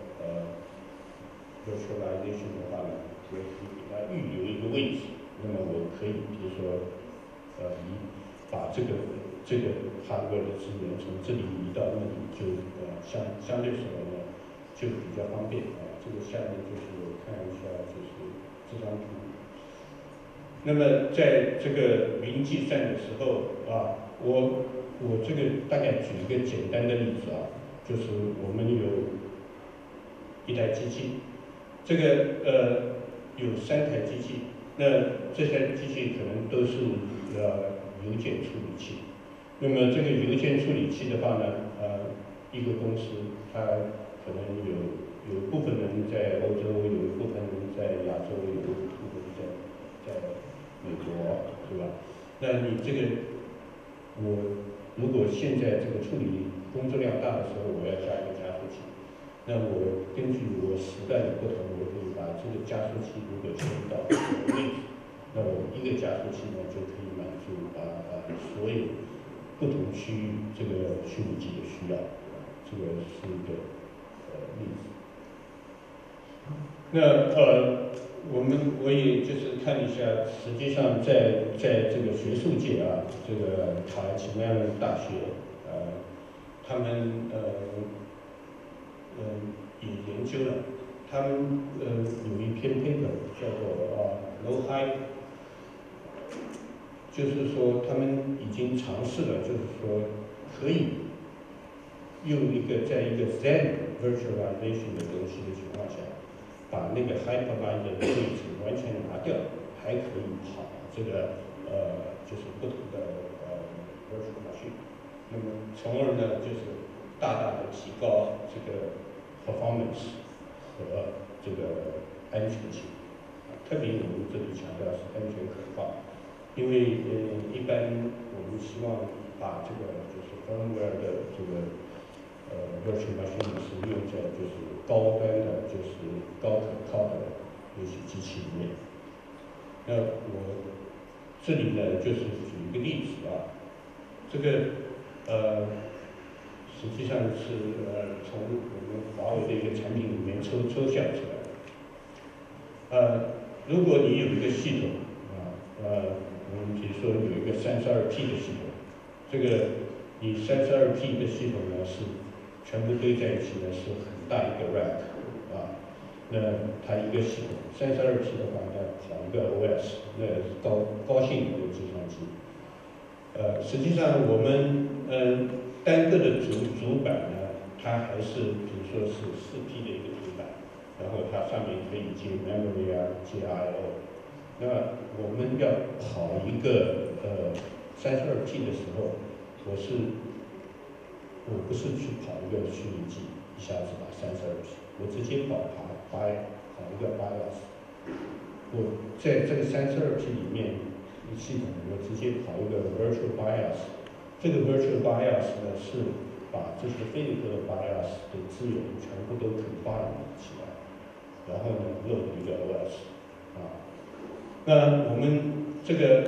Speaker 1: virtualization 的话呢，我可以给它预留一个位置。那么我可以比如说把这个 hardware 的资源从这里移到那里，就相对说呢就比较方便这个下面就是我看一下，就是这张图。那么在这个云计算的时候我这个大概举一个简单的例子就是我们有一台机器，这个有3台机器，那这台机器可能都是邮件处理器。那么这个邮件处理器的话呢，一个公司它可能有一部分人在欧洲，有一部分人在亚洲，有一部分人在美国，是吧？那你这个如果现在这个处理工作量大的时候，我要加一个加速器，那我根据我时代的不同，我可以把这个加速器如果迁移到不同的位置，那我一个加速器呢就可以满足所有不同区域这个处理器的需要。这个是一个例子。那我也就是看一下，实际上在这个学术界啊，这个卡尔奇迈伦大学他们也研究了，他们有一篇 paper 叫做No Hype， 就是说他们已经尝试了，就是说可以用在一个 Zen virtualization 的东西的情况下，把那个 hypervisor 的位置完全拿掉，还可以跑这个就是不同的virtual machine， 那么从而呢就是大大的提高这个 performance 和这个安全性。特别我们这里强调是安全可靠，因为一般我们希望把这个就是 firmware 的这个virtual machine 是用在就是高端的，就是高可靠的游戏机器里面。那我这里呢就是举一个例子啊，这个实际上是从我们华为的一个产品里面抽象出来的。如果你有一个系统我们比如说有一个32P 的系统，这个你32P 的系统呢是全部堆在一起呢是很大一个 rack 那它一个系统32P 的话呢跑一个 OS， 那是高性能的计算机。实际上我们单个的主板呢，它还是比如说是4P 的一个主板，然后它上面可以接 memory 接 I/O。那我们要跑一个32P 的时候，我不是去跑一个虚拟机，一下子把32P， 我直接跑一个 BIOS。我在这个32P 里面系统，我直接跑一个 virtual BIOS。这个 virtual BIOS 呢是把这些非得的 BIOS 的资源全部都combine起来，然后呢load一个 OS。那我们这个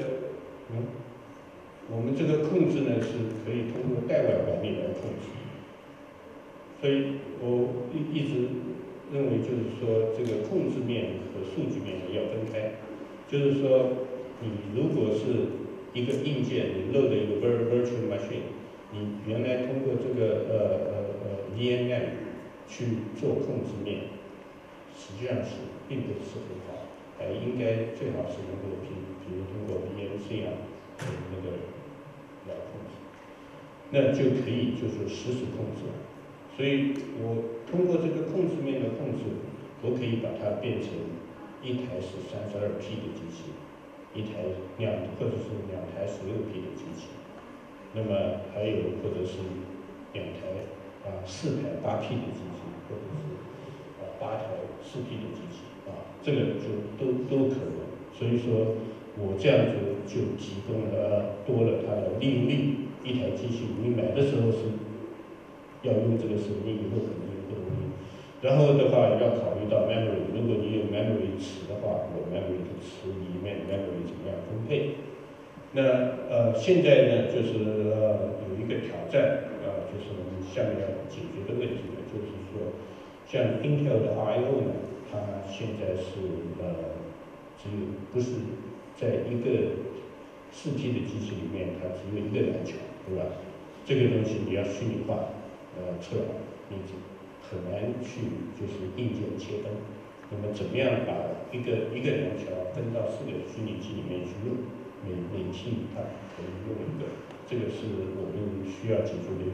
Speaker 1: 控制呢是可以通过代外管理来控制，所以我一直认为就是说这个控制面和数据面要分开，就是说你如果是一个硬件，你 load 一个 virtual machine， 你原来通过这个VNM 去做控制面，实际上是并不是很好。应该最好是能够比如通过 VNC 那个来控制，那就可以就是实时控制。所以我通过这个控制面的控制，我可以把它变成一台是32P 的机器，或者是2台16P 的机器，那么还有或者是2台4台8P 的机器，或者是8台4P 的机器。这个就都可能，所以说我这样子就提供了多了它的利用率。一台机器你买的时候是要用这个时候，你以后可能用不容易。然后的话要考虑到 memory， 如果你有 memory 池的话，我 memory 的池里面 memory 怎么样分配？那现在呢就是有一个挑战就是我们下面要解决的问题呢，就是说像 Intel 的 I/O 呢。它现在是只有不是在一个4P 的机器里面，它只有一个蓝桥，对吧？这个东西你要虚拟化出来，你很难去就是硬件切分。那么怎么样把一个蓝桥分到4个虚拟机里面去用？每 T 它可以用一个，这个是我们需要解决的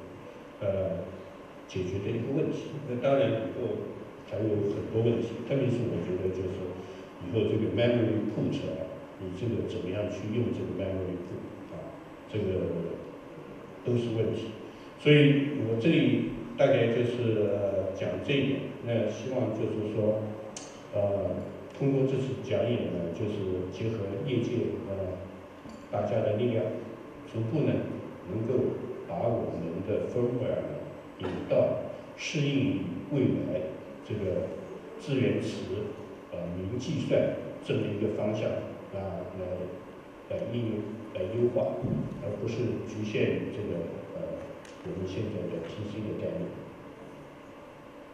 Speaker 1: 一个问题。那当然以后还有很多问题，特别是我觉得就是以后这个 memory put 你这个怎么样去用这个 memory put 这个都是问题。所以我这里大概就是讲这一点。那希望就是说通过这次讲演呢，就是结合业界大家的力量，逐步呢能够把我们的 firmware 引到适应于未来这个资源池云计算这么一个方向来应用来优化，而不是局限于这个我们现在的 PC 的概念。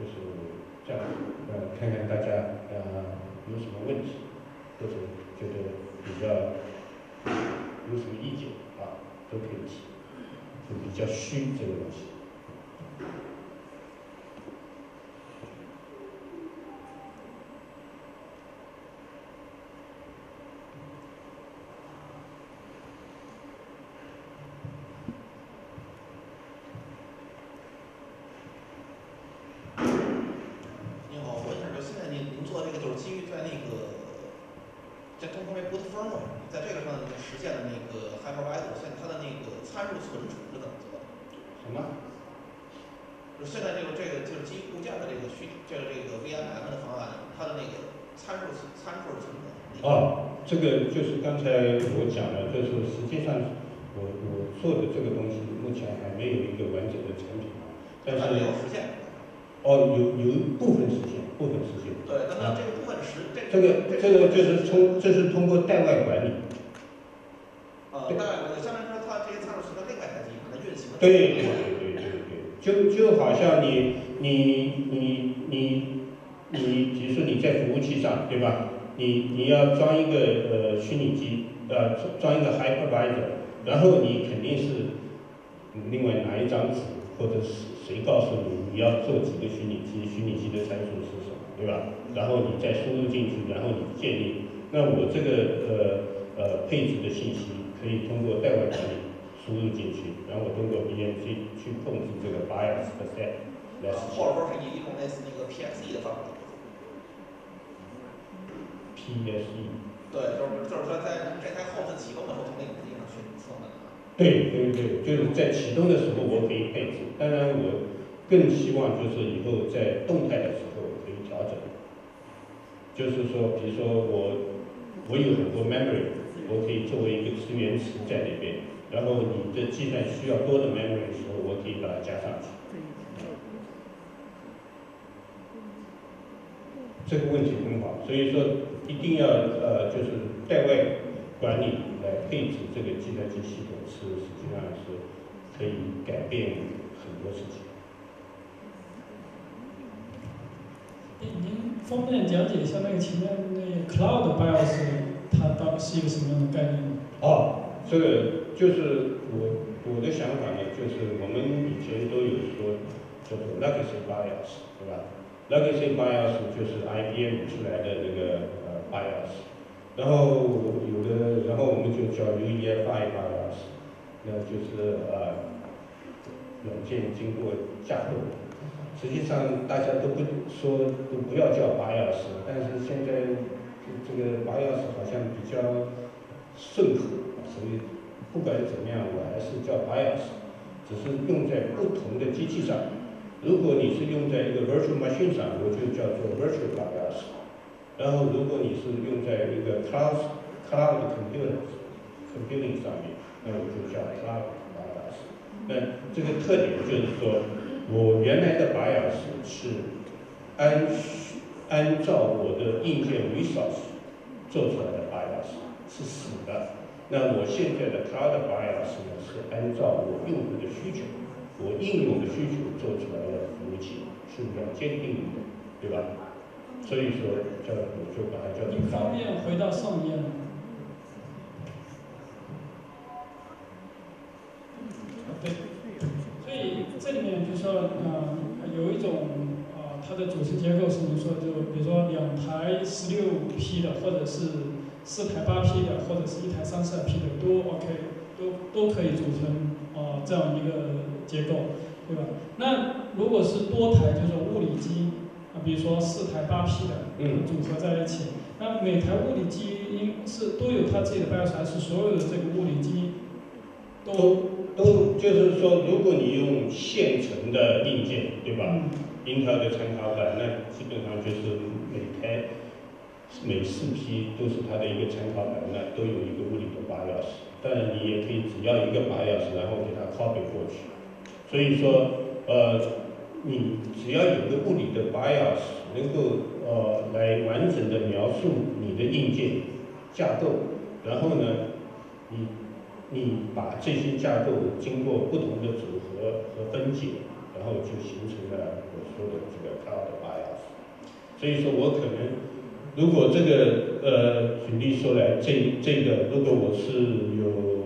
Speaker 1: 就是这样，看看大家有什么问题，或者觉得比较有什么意见都可以提，就比较虚这个东西。
Speaker 2: 在东方面 boot firmware， 在这个上实现了那个 hypervisor， 现在它的那个参数存储是怎么做的？
Speaker 1: 什么？
Speaker 2: 就是现在这个就是基于固件的这个VMM 的方案，它的那个参数是存储的。
Speaker 1: 这个就是刚才我讲的，就是实际上我做的这个东西目前还没有一个完整的产品但是
Speaker 2: 没有实现。
Speaker 1: 有一部分实现，
Speaker 2: 对，那么这个部分
Speaker 1: 这是通过代外管理。
Speaker 2: 代外管理，相当于说它这些参数是在另外一台机上运行的。
Speaker 1: 对，就好像你，比如说你在服务器上，对吧？你要装一个虚拟机，装一个 hypervisor， 然后你肯定是另外拿一张纸，或者是谁告诉你要做几个虚拟机，虚拟机的参数是什么，对吧？然后你再输入进去，然后你建立。那我这个配置的信息可以通过代外管理输入进去，然后我通过 BNC 去控制这个 BIOS 的 set 来实现。
Speaker 2: 或者说是以一种类似那个 PXE 的方法。
Speaker 1: PSE。
Speaker 2: 对，就是说在这台后置启动的时候，从那个机上去测的。
Speaker 1: 对，就是在启动的时候我可以配置，当然我更希望就是以后在动态的时候可以调整。就是说，比如说我有很多 memory， 我可以作为一个资源池在那边，然后你的计算需要多的 memory 的时候，我可以把它加上去。这个问题很好，所以说一定要就是代外管理来配置这个计算机系统，实际上是可以改变很多事情。
Speaker 3: 您方便讲解一下那个前面那 Cloud BIOS 它到底是一个什么样的概念？
Speaker 1: 这个就是我的想法呢，就是我们以前都有说叫做 Legacy BIOS， 对吧？Legacy BIOS 就是 IBM 出来的那个BIOS， 然后我们就叫 UEFI BIOS， 那就是软件经过架构。实际上大家都不要叫 BIOS， 但是现在这个 BIOS 好像比较顺口，所以不管怎么样，我还是叫 BIOS， 只是用在不同的机器上。如果你是用在一个 virtual machine 上，我就叫做 virtual BIOS。然后如果你是用在一个 cloud computing 上面，那我就叫 cloud BIOS。那这个特点就是说，我原来的 BIOS 是按照我的硬件 resource 做出来的 BIOS 是死的。那我现在的 Cloud BIOS 呢，是按照我用户的需求，我应用的需求做出来的服务器，是软件定义的，对吧？所以说我就把它叫做。
Speaker 3: 您方便回到上页吗？对，所以这里面就说有一种它的组成结构是您说就比如说2台16P 的，或者是4台8P 的，或者是1台32P 的都 OK， 都可以组成这样一个结构，对吧？那如果是多台就是物理机比如说4台8P 的组合在一起，那每台物理机都有它自己的 BIOS， 还是所有的这个物理机
Speaker 1: 都就是说，如果你用现成的硬件，对吧？Intel 的参考版，那基本上就是每4P 都是它的一个参考版，那都有一个物理的 BIOS。当然，你也可以只要一个 BIOS， 然后给它 copy 过去。所以说，你只要有个物理的 BIOS， 能够来完整的描述你的硬件架构，然后呢，你把这些架构经过不同的组合和分解， 然后就形成了我说的这个 cloud BIOS。所以说我可能，如果这个举例说来，这个如果我是有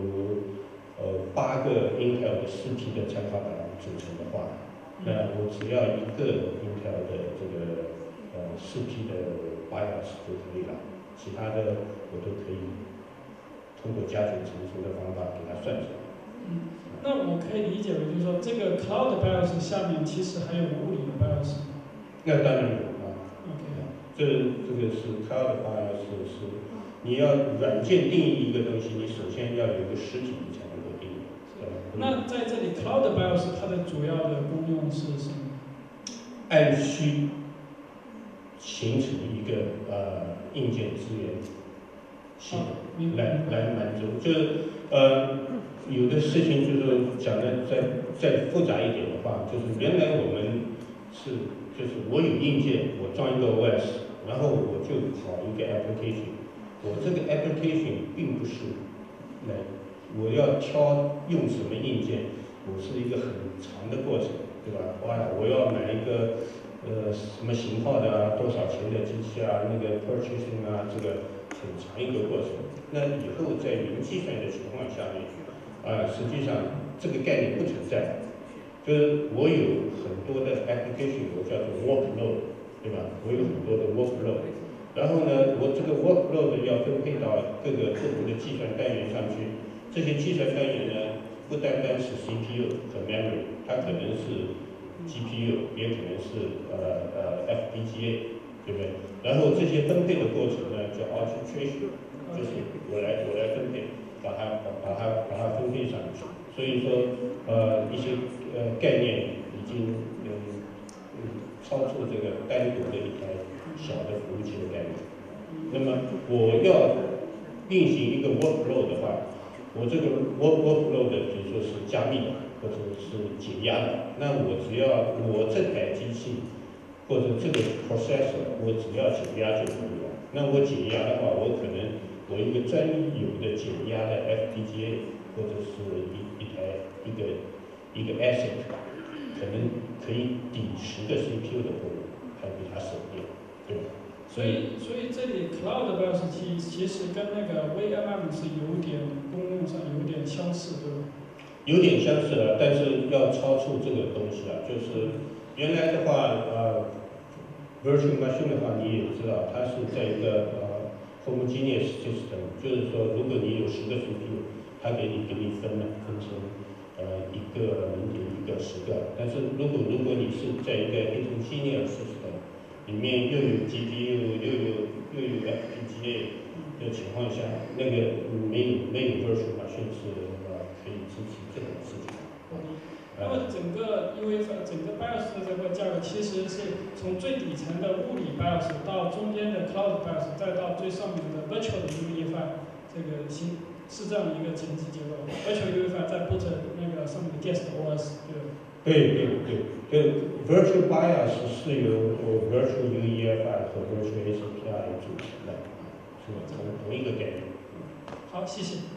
Speaker 1: 8个 Intel 的4P 的参考板组成的话，那我只要一个 Intel 的这个4P 的 BIOS 就可以了，其他的我都可以通过加减乘除的方法给它算出来。
Speaker 3: 那我可以理解为，就是说这个 Cloud BIOS 下面其实还有物理的 BIOS。
Speaker 1: 那当然有啊。
Speaker 3: OK。
Speaker 1: 这个是 Cloud BIOS 是你要软件定义一个东西，你首先要有一个实体你才能够定义。
Speaker 3: 那在这里 Cloud BIOS 它的主要的功用是什么？
Speaker 1: 按需形成一个硬件资源系统来满足。就是有的事情就是讲的再复杂一点的话，就是原来我们就是我有硬件，我装一个 OS， 然后我就跑一个 application， 我这个 application 并不是我要挑用什么硬件，我是一个很长的过程，对吧？我要买一个什么型号的啊，多少钱的机器啊，那个 purchasing 啊，这个很长一个过程。那以后在云计算的情况下面，实际上这个概念不存在，就是我有很多的 application， 我叫做 workload， 对吧？我有很多的 workload， 然后呢，我这个 workload 要分配到各个不同的计算单元上去。这些计算单元呢，不单单是 CPU 和 memory， 它可能是 GPU， 也可能是FPGA， 对不对？然后这些分配的过程呢，叫 orchestration， 就是我来分配，把它分配上去。所以说一些概念已经超出这个单独的一台小的服务器的概念。那么我要运行一个 workload 的话，我这个 workload 比如说是加密的或者是解压的，那我只要我这台机器或者这个 processor， 我只要解压就可以了。那我解压的话，我可能我一个专有的解压的 FPGA 或者是一个 ASIC， 可能可以抵10个 CPU 的功能，还比它省电，对吧？
Speaker 3: 所以这里 Cloud BIOS 其实跟那个 VMM 是有点功能上有点相似，对吧？
Speaker 1: 有点相似了，但是要超出这个东西了。就是原来的话，virtual machine 的话，你也知道，它是在一个homogeneous system， 就是说，如果你有10个 CPU， 它给你分成1个、0.1个、10个。但是如果你是在一个 heterogeneous system 里面又有 GPU 又有 FPGA 的情况下，那个没有 virtual machine 是可以支持这种事情。
Speaker 3: 那么整个 BIOS 的这个架构，其实是从最底层的物理 BIOS 到中间的 Cloud BIOS， 再到最上面的 Virtual UEFI， 这个是这样一个层级结构。Virtual UEFI 再布成那个上面的 Guest OS，
Speaker 1: 对 ，Virtual BIOS 是由Virtual UEFI 和 Virtual ACPI 组成的，是同一个概念。
Speaker 3: 好，谢谢。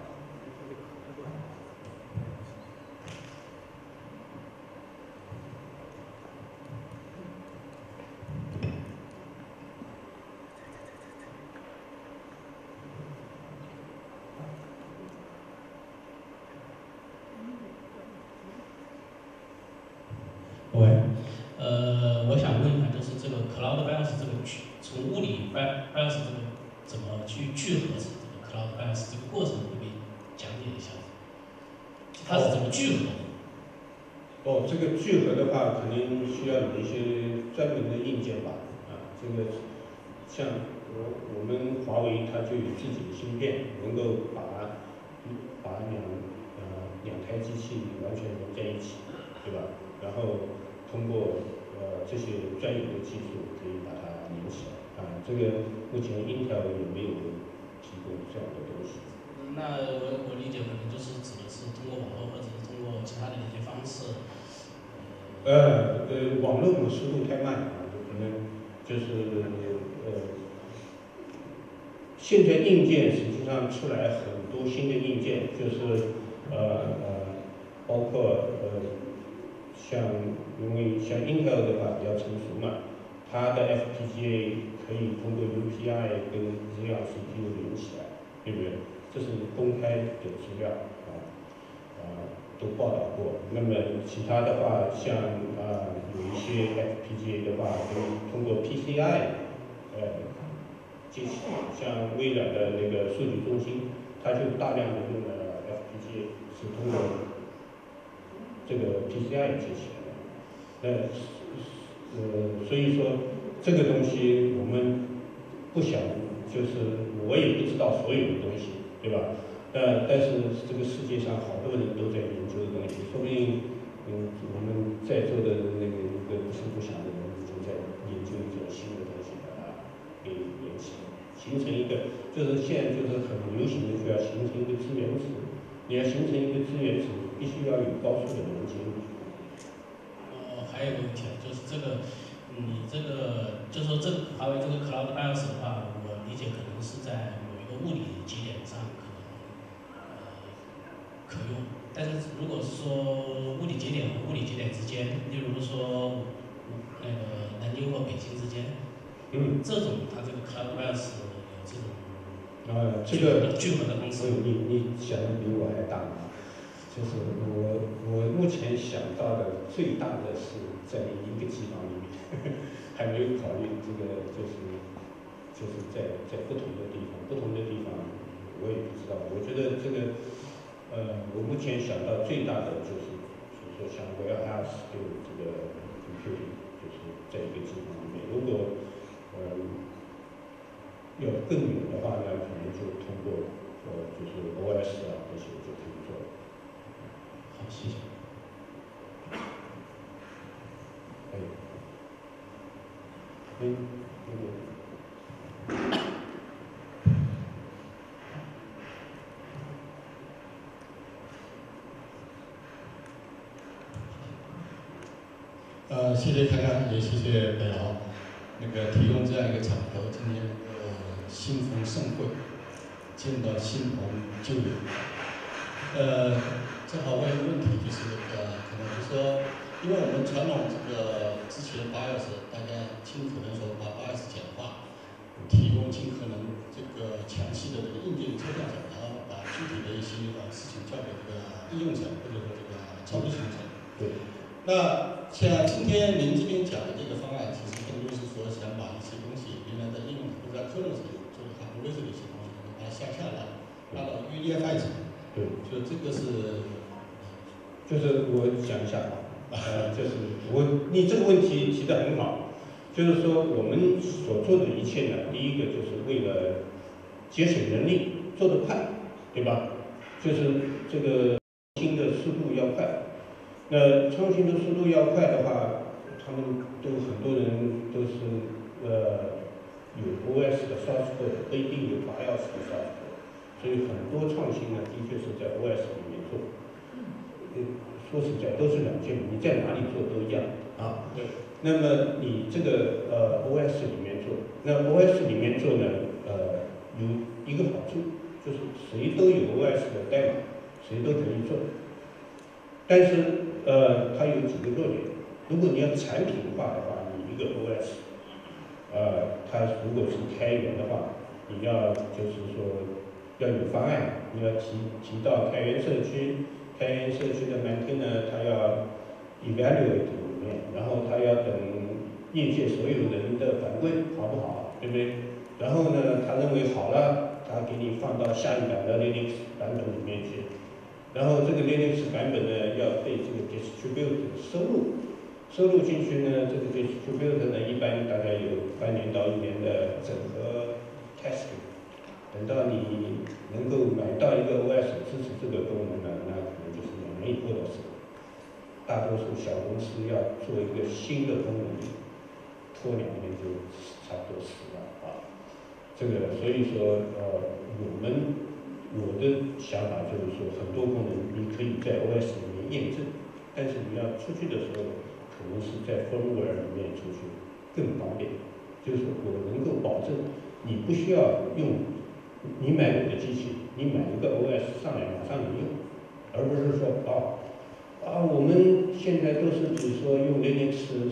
Speaker 4: 我想问一下，就是这个 Cloud BIOS 这个从物理 BIOS 这个怎么去聚合成这个 Cloud BIOS 这个过程，可以讲解一下？它是怎么聚合的？
Speaker 1: 这个聚合的话，肯定需要有一些专门的硬件吧。这个像我们华为它就有自己的芯片，能够把两台机器完全连在一起，对吧？然后通过这些专有的技术可以把它连起来。这个目前 Intel 也没有提供这样的东西。
Speaker 4: 那我理解可能就是指的是通过网络或者是通过其他的一些方式。
Speaker 1: 网络的速度太慢可能就是现在硬件实际上出来很多新的硬件，就是包括因为像 Intel 的话比较成熟嘛，它的 FPGA 可以通过 UPI 跟 Xeon CPU 连起来，对不对？这是公开的资料都报道过。那么其他的话，像有一些 FPGA 的话，可以通过 PCI 接起，像微软的那个数据中心，它就大量的用了 FPGA 是通过这个 PCI 接起来的。所以说这个东西我们不想，就是我也不知道所有的东西，对吧？但是这个世界上好多人都在研究的东西，说不定我们在座的那个一个不声不响的人已经在研究一种新的东西，把它给连起来，形成一个，就是现在就是很流行的，就要形成一个资源池。你要形成一个资源池，必须要有高速的连接。
Speaker 4: 还有一个问题啊，就是这个，你这个就说这个华为这个 Cloud BIOS 的话，我理解可能是在某一个物理节点上可用，但是如果是说物理节点和物理节点之间，例如说那个南京或北京之间，这种它这个 Cloud BIOS 有这种
Speaker 1: 这个
Speaker 4: 聚合的公司，
Speaker 1: 你想的比我还大吗？就是我目前想到的最大的是在一个机房里面，还没有考虑这个就是在不同的地方我也不知道。我觉得这个我目前想到最大的就是说像 warehouse 这个 computing， 就是在一个机房里面。如果要更远的话呢，可能就通过就是 OS 这些就可以做。
Speaker 4: 好，谢谢。
Speaker 5: 谢谢开开，也谢谢北劳提供这样一个场合，今天新逢盛会，见到新朋旧友。正好问一个问题，就是可能就是说，因为我们传统之前BIOS，大家尽可能说把BIOS简化，提供尽可能详细的硬件测算层，然后把具体的一些事情交给应用层或者说操作系统层。
Speaker 1: 对。
Speaker 5: 那像今天您这边讲的这个方案，其实更多是说想把一些东西原来在应用或者在 kernel 层做的hardware的一些东西，把它下来，拉到 UEFI 层。
Speaker 1: 对。
Speaker 5: 就这个是。
Speaker 1: 就是我讲一下就是你这个问题提得很好，就是说我们所做的一切呢，第一个就是为了节省人力，做得快，对吧？就是这个创新的速度要快。那创新的速度要快的话，他们很多人都是有 OS 的 source code， 不一定有 BIOS 的 source code， 所以很多创新呢，的确是在 OS 里面做。说实在都是两件，你在哪里做都一样啊。
Speaker 5: 对。
Speaker 1: 那么你这个OS 里面做，那 OS 里面做呢，有一个好处，就是谁都有 OS 的代码，谁都可以做。但是它有几个弱点。如果你要产品化的话，你一个 OS，它如果是开源的话，你要就是说要有方案，你要提到开源社区。开源社区的maintainer他要 evaluate 里面，然后他要等业界所有人的反馈好不好，对不对？然后呢，他认为好了，他给你放到下一版的 Linux 版本里面去，然后这个 Linux 版本呢要被这个 distribute 收录进去呢，这个 distribute 呢一般大概有半年到1年的整合 testing。等到你能够买到一个 OS 支持这个功能呢，那可能就是2年以后的事。大多数小公司要做一个新的功能，拖2年就差不多死了啊。这个所以说我的想法就是说，很多功能你可以在 OS 里面验证，但是你要出去的时候，可能是在 firmware 里面出去更方便。就是我能够保证你不需要用。你买我的机器，你买一个 OS 上来马上能用，而不是说我们现在都是比如说用 Linux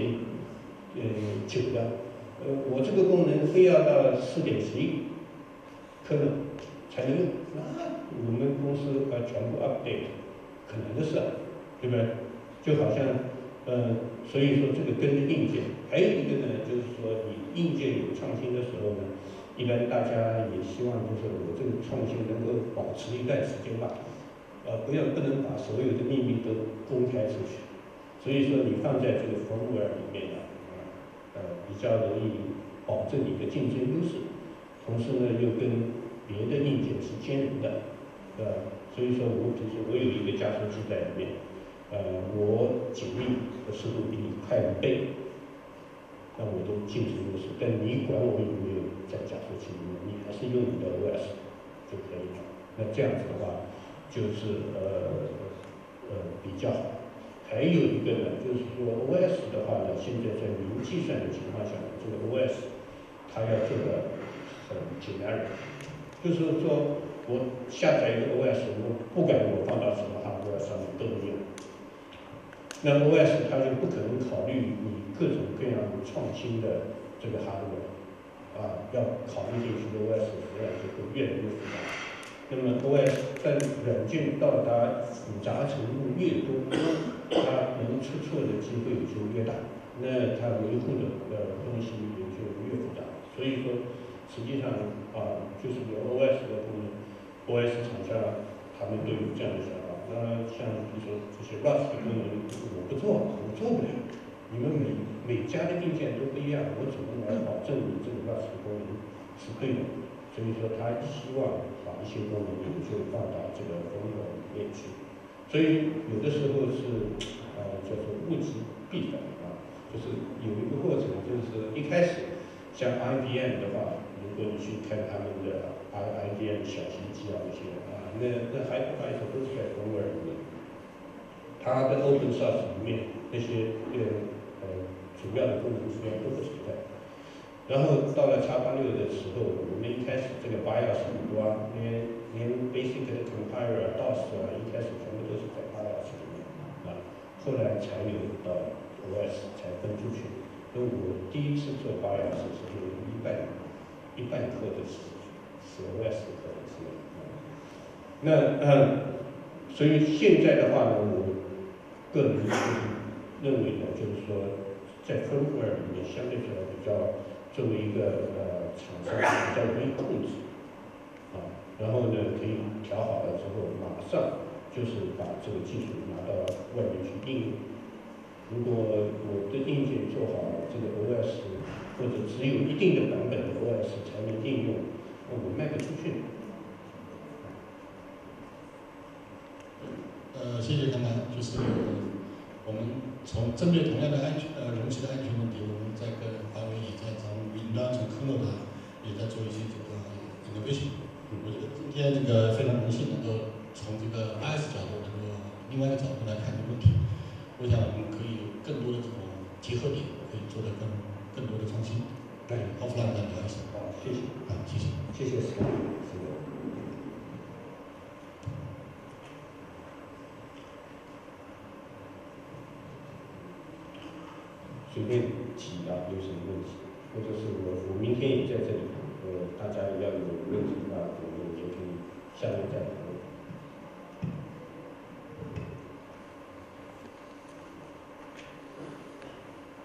Speaker 1: 4.9的，我这个功能非要到4.11可能才能用，那我们公司全部 update， 可能的事，对不对？就好像所以说这个跟着硬件，还有一个呢，就是说你硬件有创新的时候呢，一般大家也希望就是我这个创新能够保持一段时间吧，不能把所有的秘密都公开出去，所以说你放在这个 firmware 里面呢，比较容易保证你的竞争优势，同时呢又跟别的硬件是兼容的，所以说比如说我有一个加速器在里面，我解密的速度比你快1倍，那我都竞争优势，但你管我有没有在加速器里面，你还是用你的 OS 就可以了。那这样子的话，就是比较好。还有一个呢，就是说 OS 的话呢，现在在零计算的情况下，这个 OS 它要做的很generic，就是说我下载一个 OS， 我不管我放到什么 hardware 上面都能用。那 OS 它就不可能考虑你各种各样创新的这个 hardware， 要考虑进去的 OS 实际上就会越来越复杂。那么 OS 在软件到达复杂程度越多，它能出错的机会就越大，那它维护的东西也就越复杂。所以说，实际上就是有 OS 的功能 ，OS 厂商他们都有这样的想法。那像比如说这些 Rust 的功能，我做不了。你们每家的硬件都不一样，我怎么来保证你这个 Rust 的功能是对的？所以说，他希望把一些功能就放到这个firmware里面去。所以有的时候是叫做物极必反就是有一个过程，就是一开始像 IBM 的话，如果你去看他们的 IBM 小型机那些那hypervisor 都是在 firmware 里面，它的 open source 里面那些主要的功能实际上都不存在。然后到了X86的时候，我们一开始这个BIOS很多连 basic 的 compiler DOS 一开始全部都是在BIOS里面后来才有到 OS 才分出去。所以我第一次做BIOS是有一半课的是 OS 的课程之类那所以现在的话呢，我个人认为呢，就是说在 firmware 里面相对起来比较。作为一个厂商比较容易控制然后呢可以调好了之后，马上就是把这个技术拿到外面去应用。如果我的硬件做好了，这个 OS 或者只有一定的版本的 OS 才能应用，那我卖不出去。
Speaker 5: 谢谢刚才就是我们针对同样的容器的安全问题，我们在跟华为也在从云端、从kernel端也在做一些这个 innovation。我觉得今天这个非常荣幸能够从这个 IS 角度，能够另外一个角度来看这个问题。我想我们可以有更多的这种结合点，可以做得更多的创新。好，弗兰再聊一下。
Speaker 1: 好，谢谢。
Speaker 5: 谢谢。
Speaker 1: 谢谢师傅。随便提有什么问题，或者是我明天也在这里，大家要有问题的话，我们也可以下面再讨论。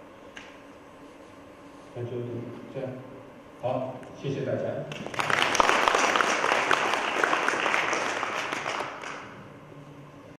Speaker 1: 那就这样，好，谢谢大家。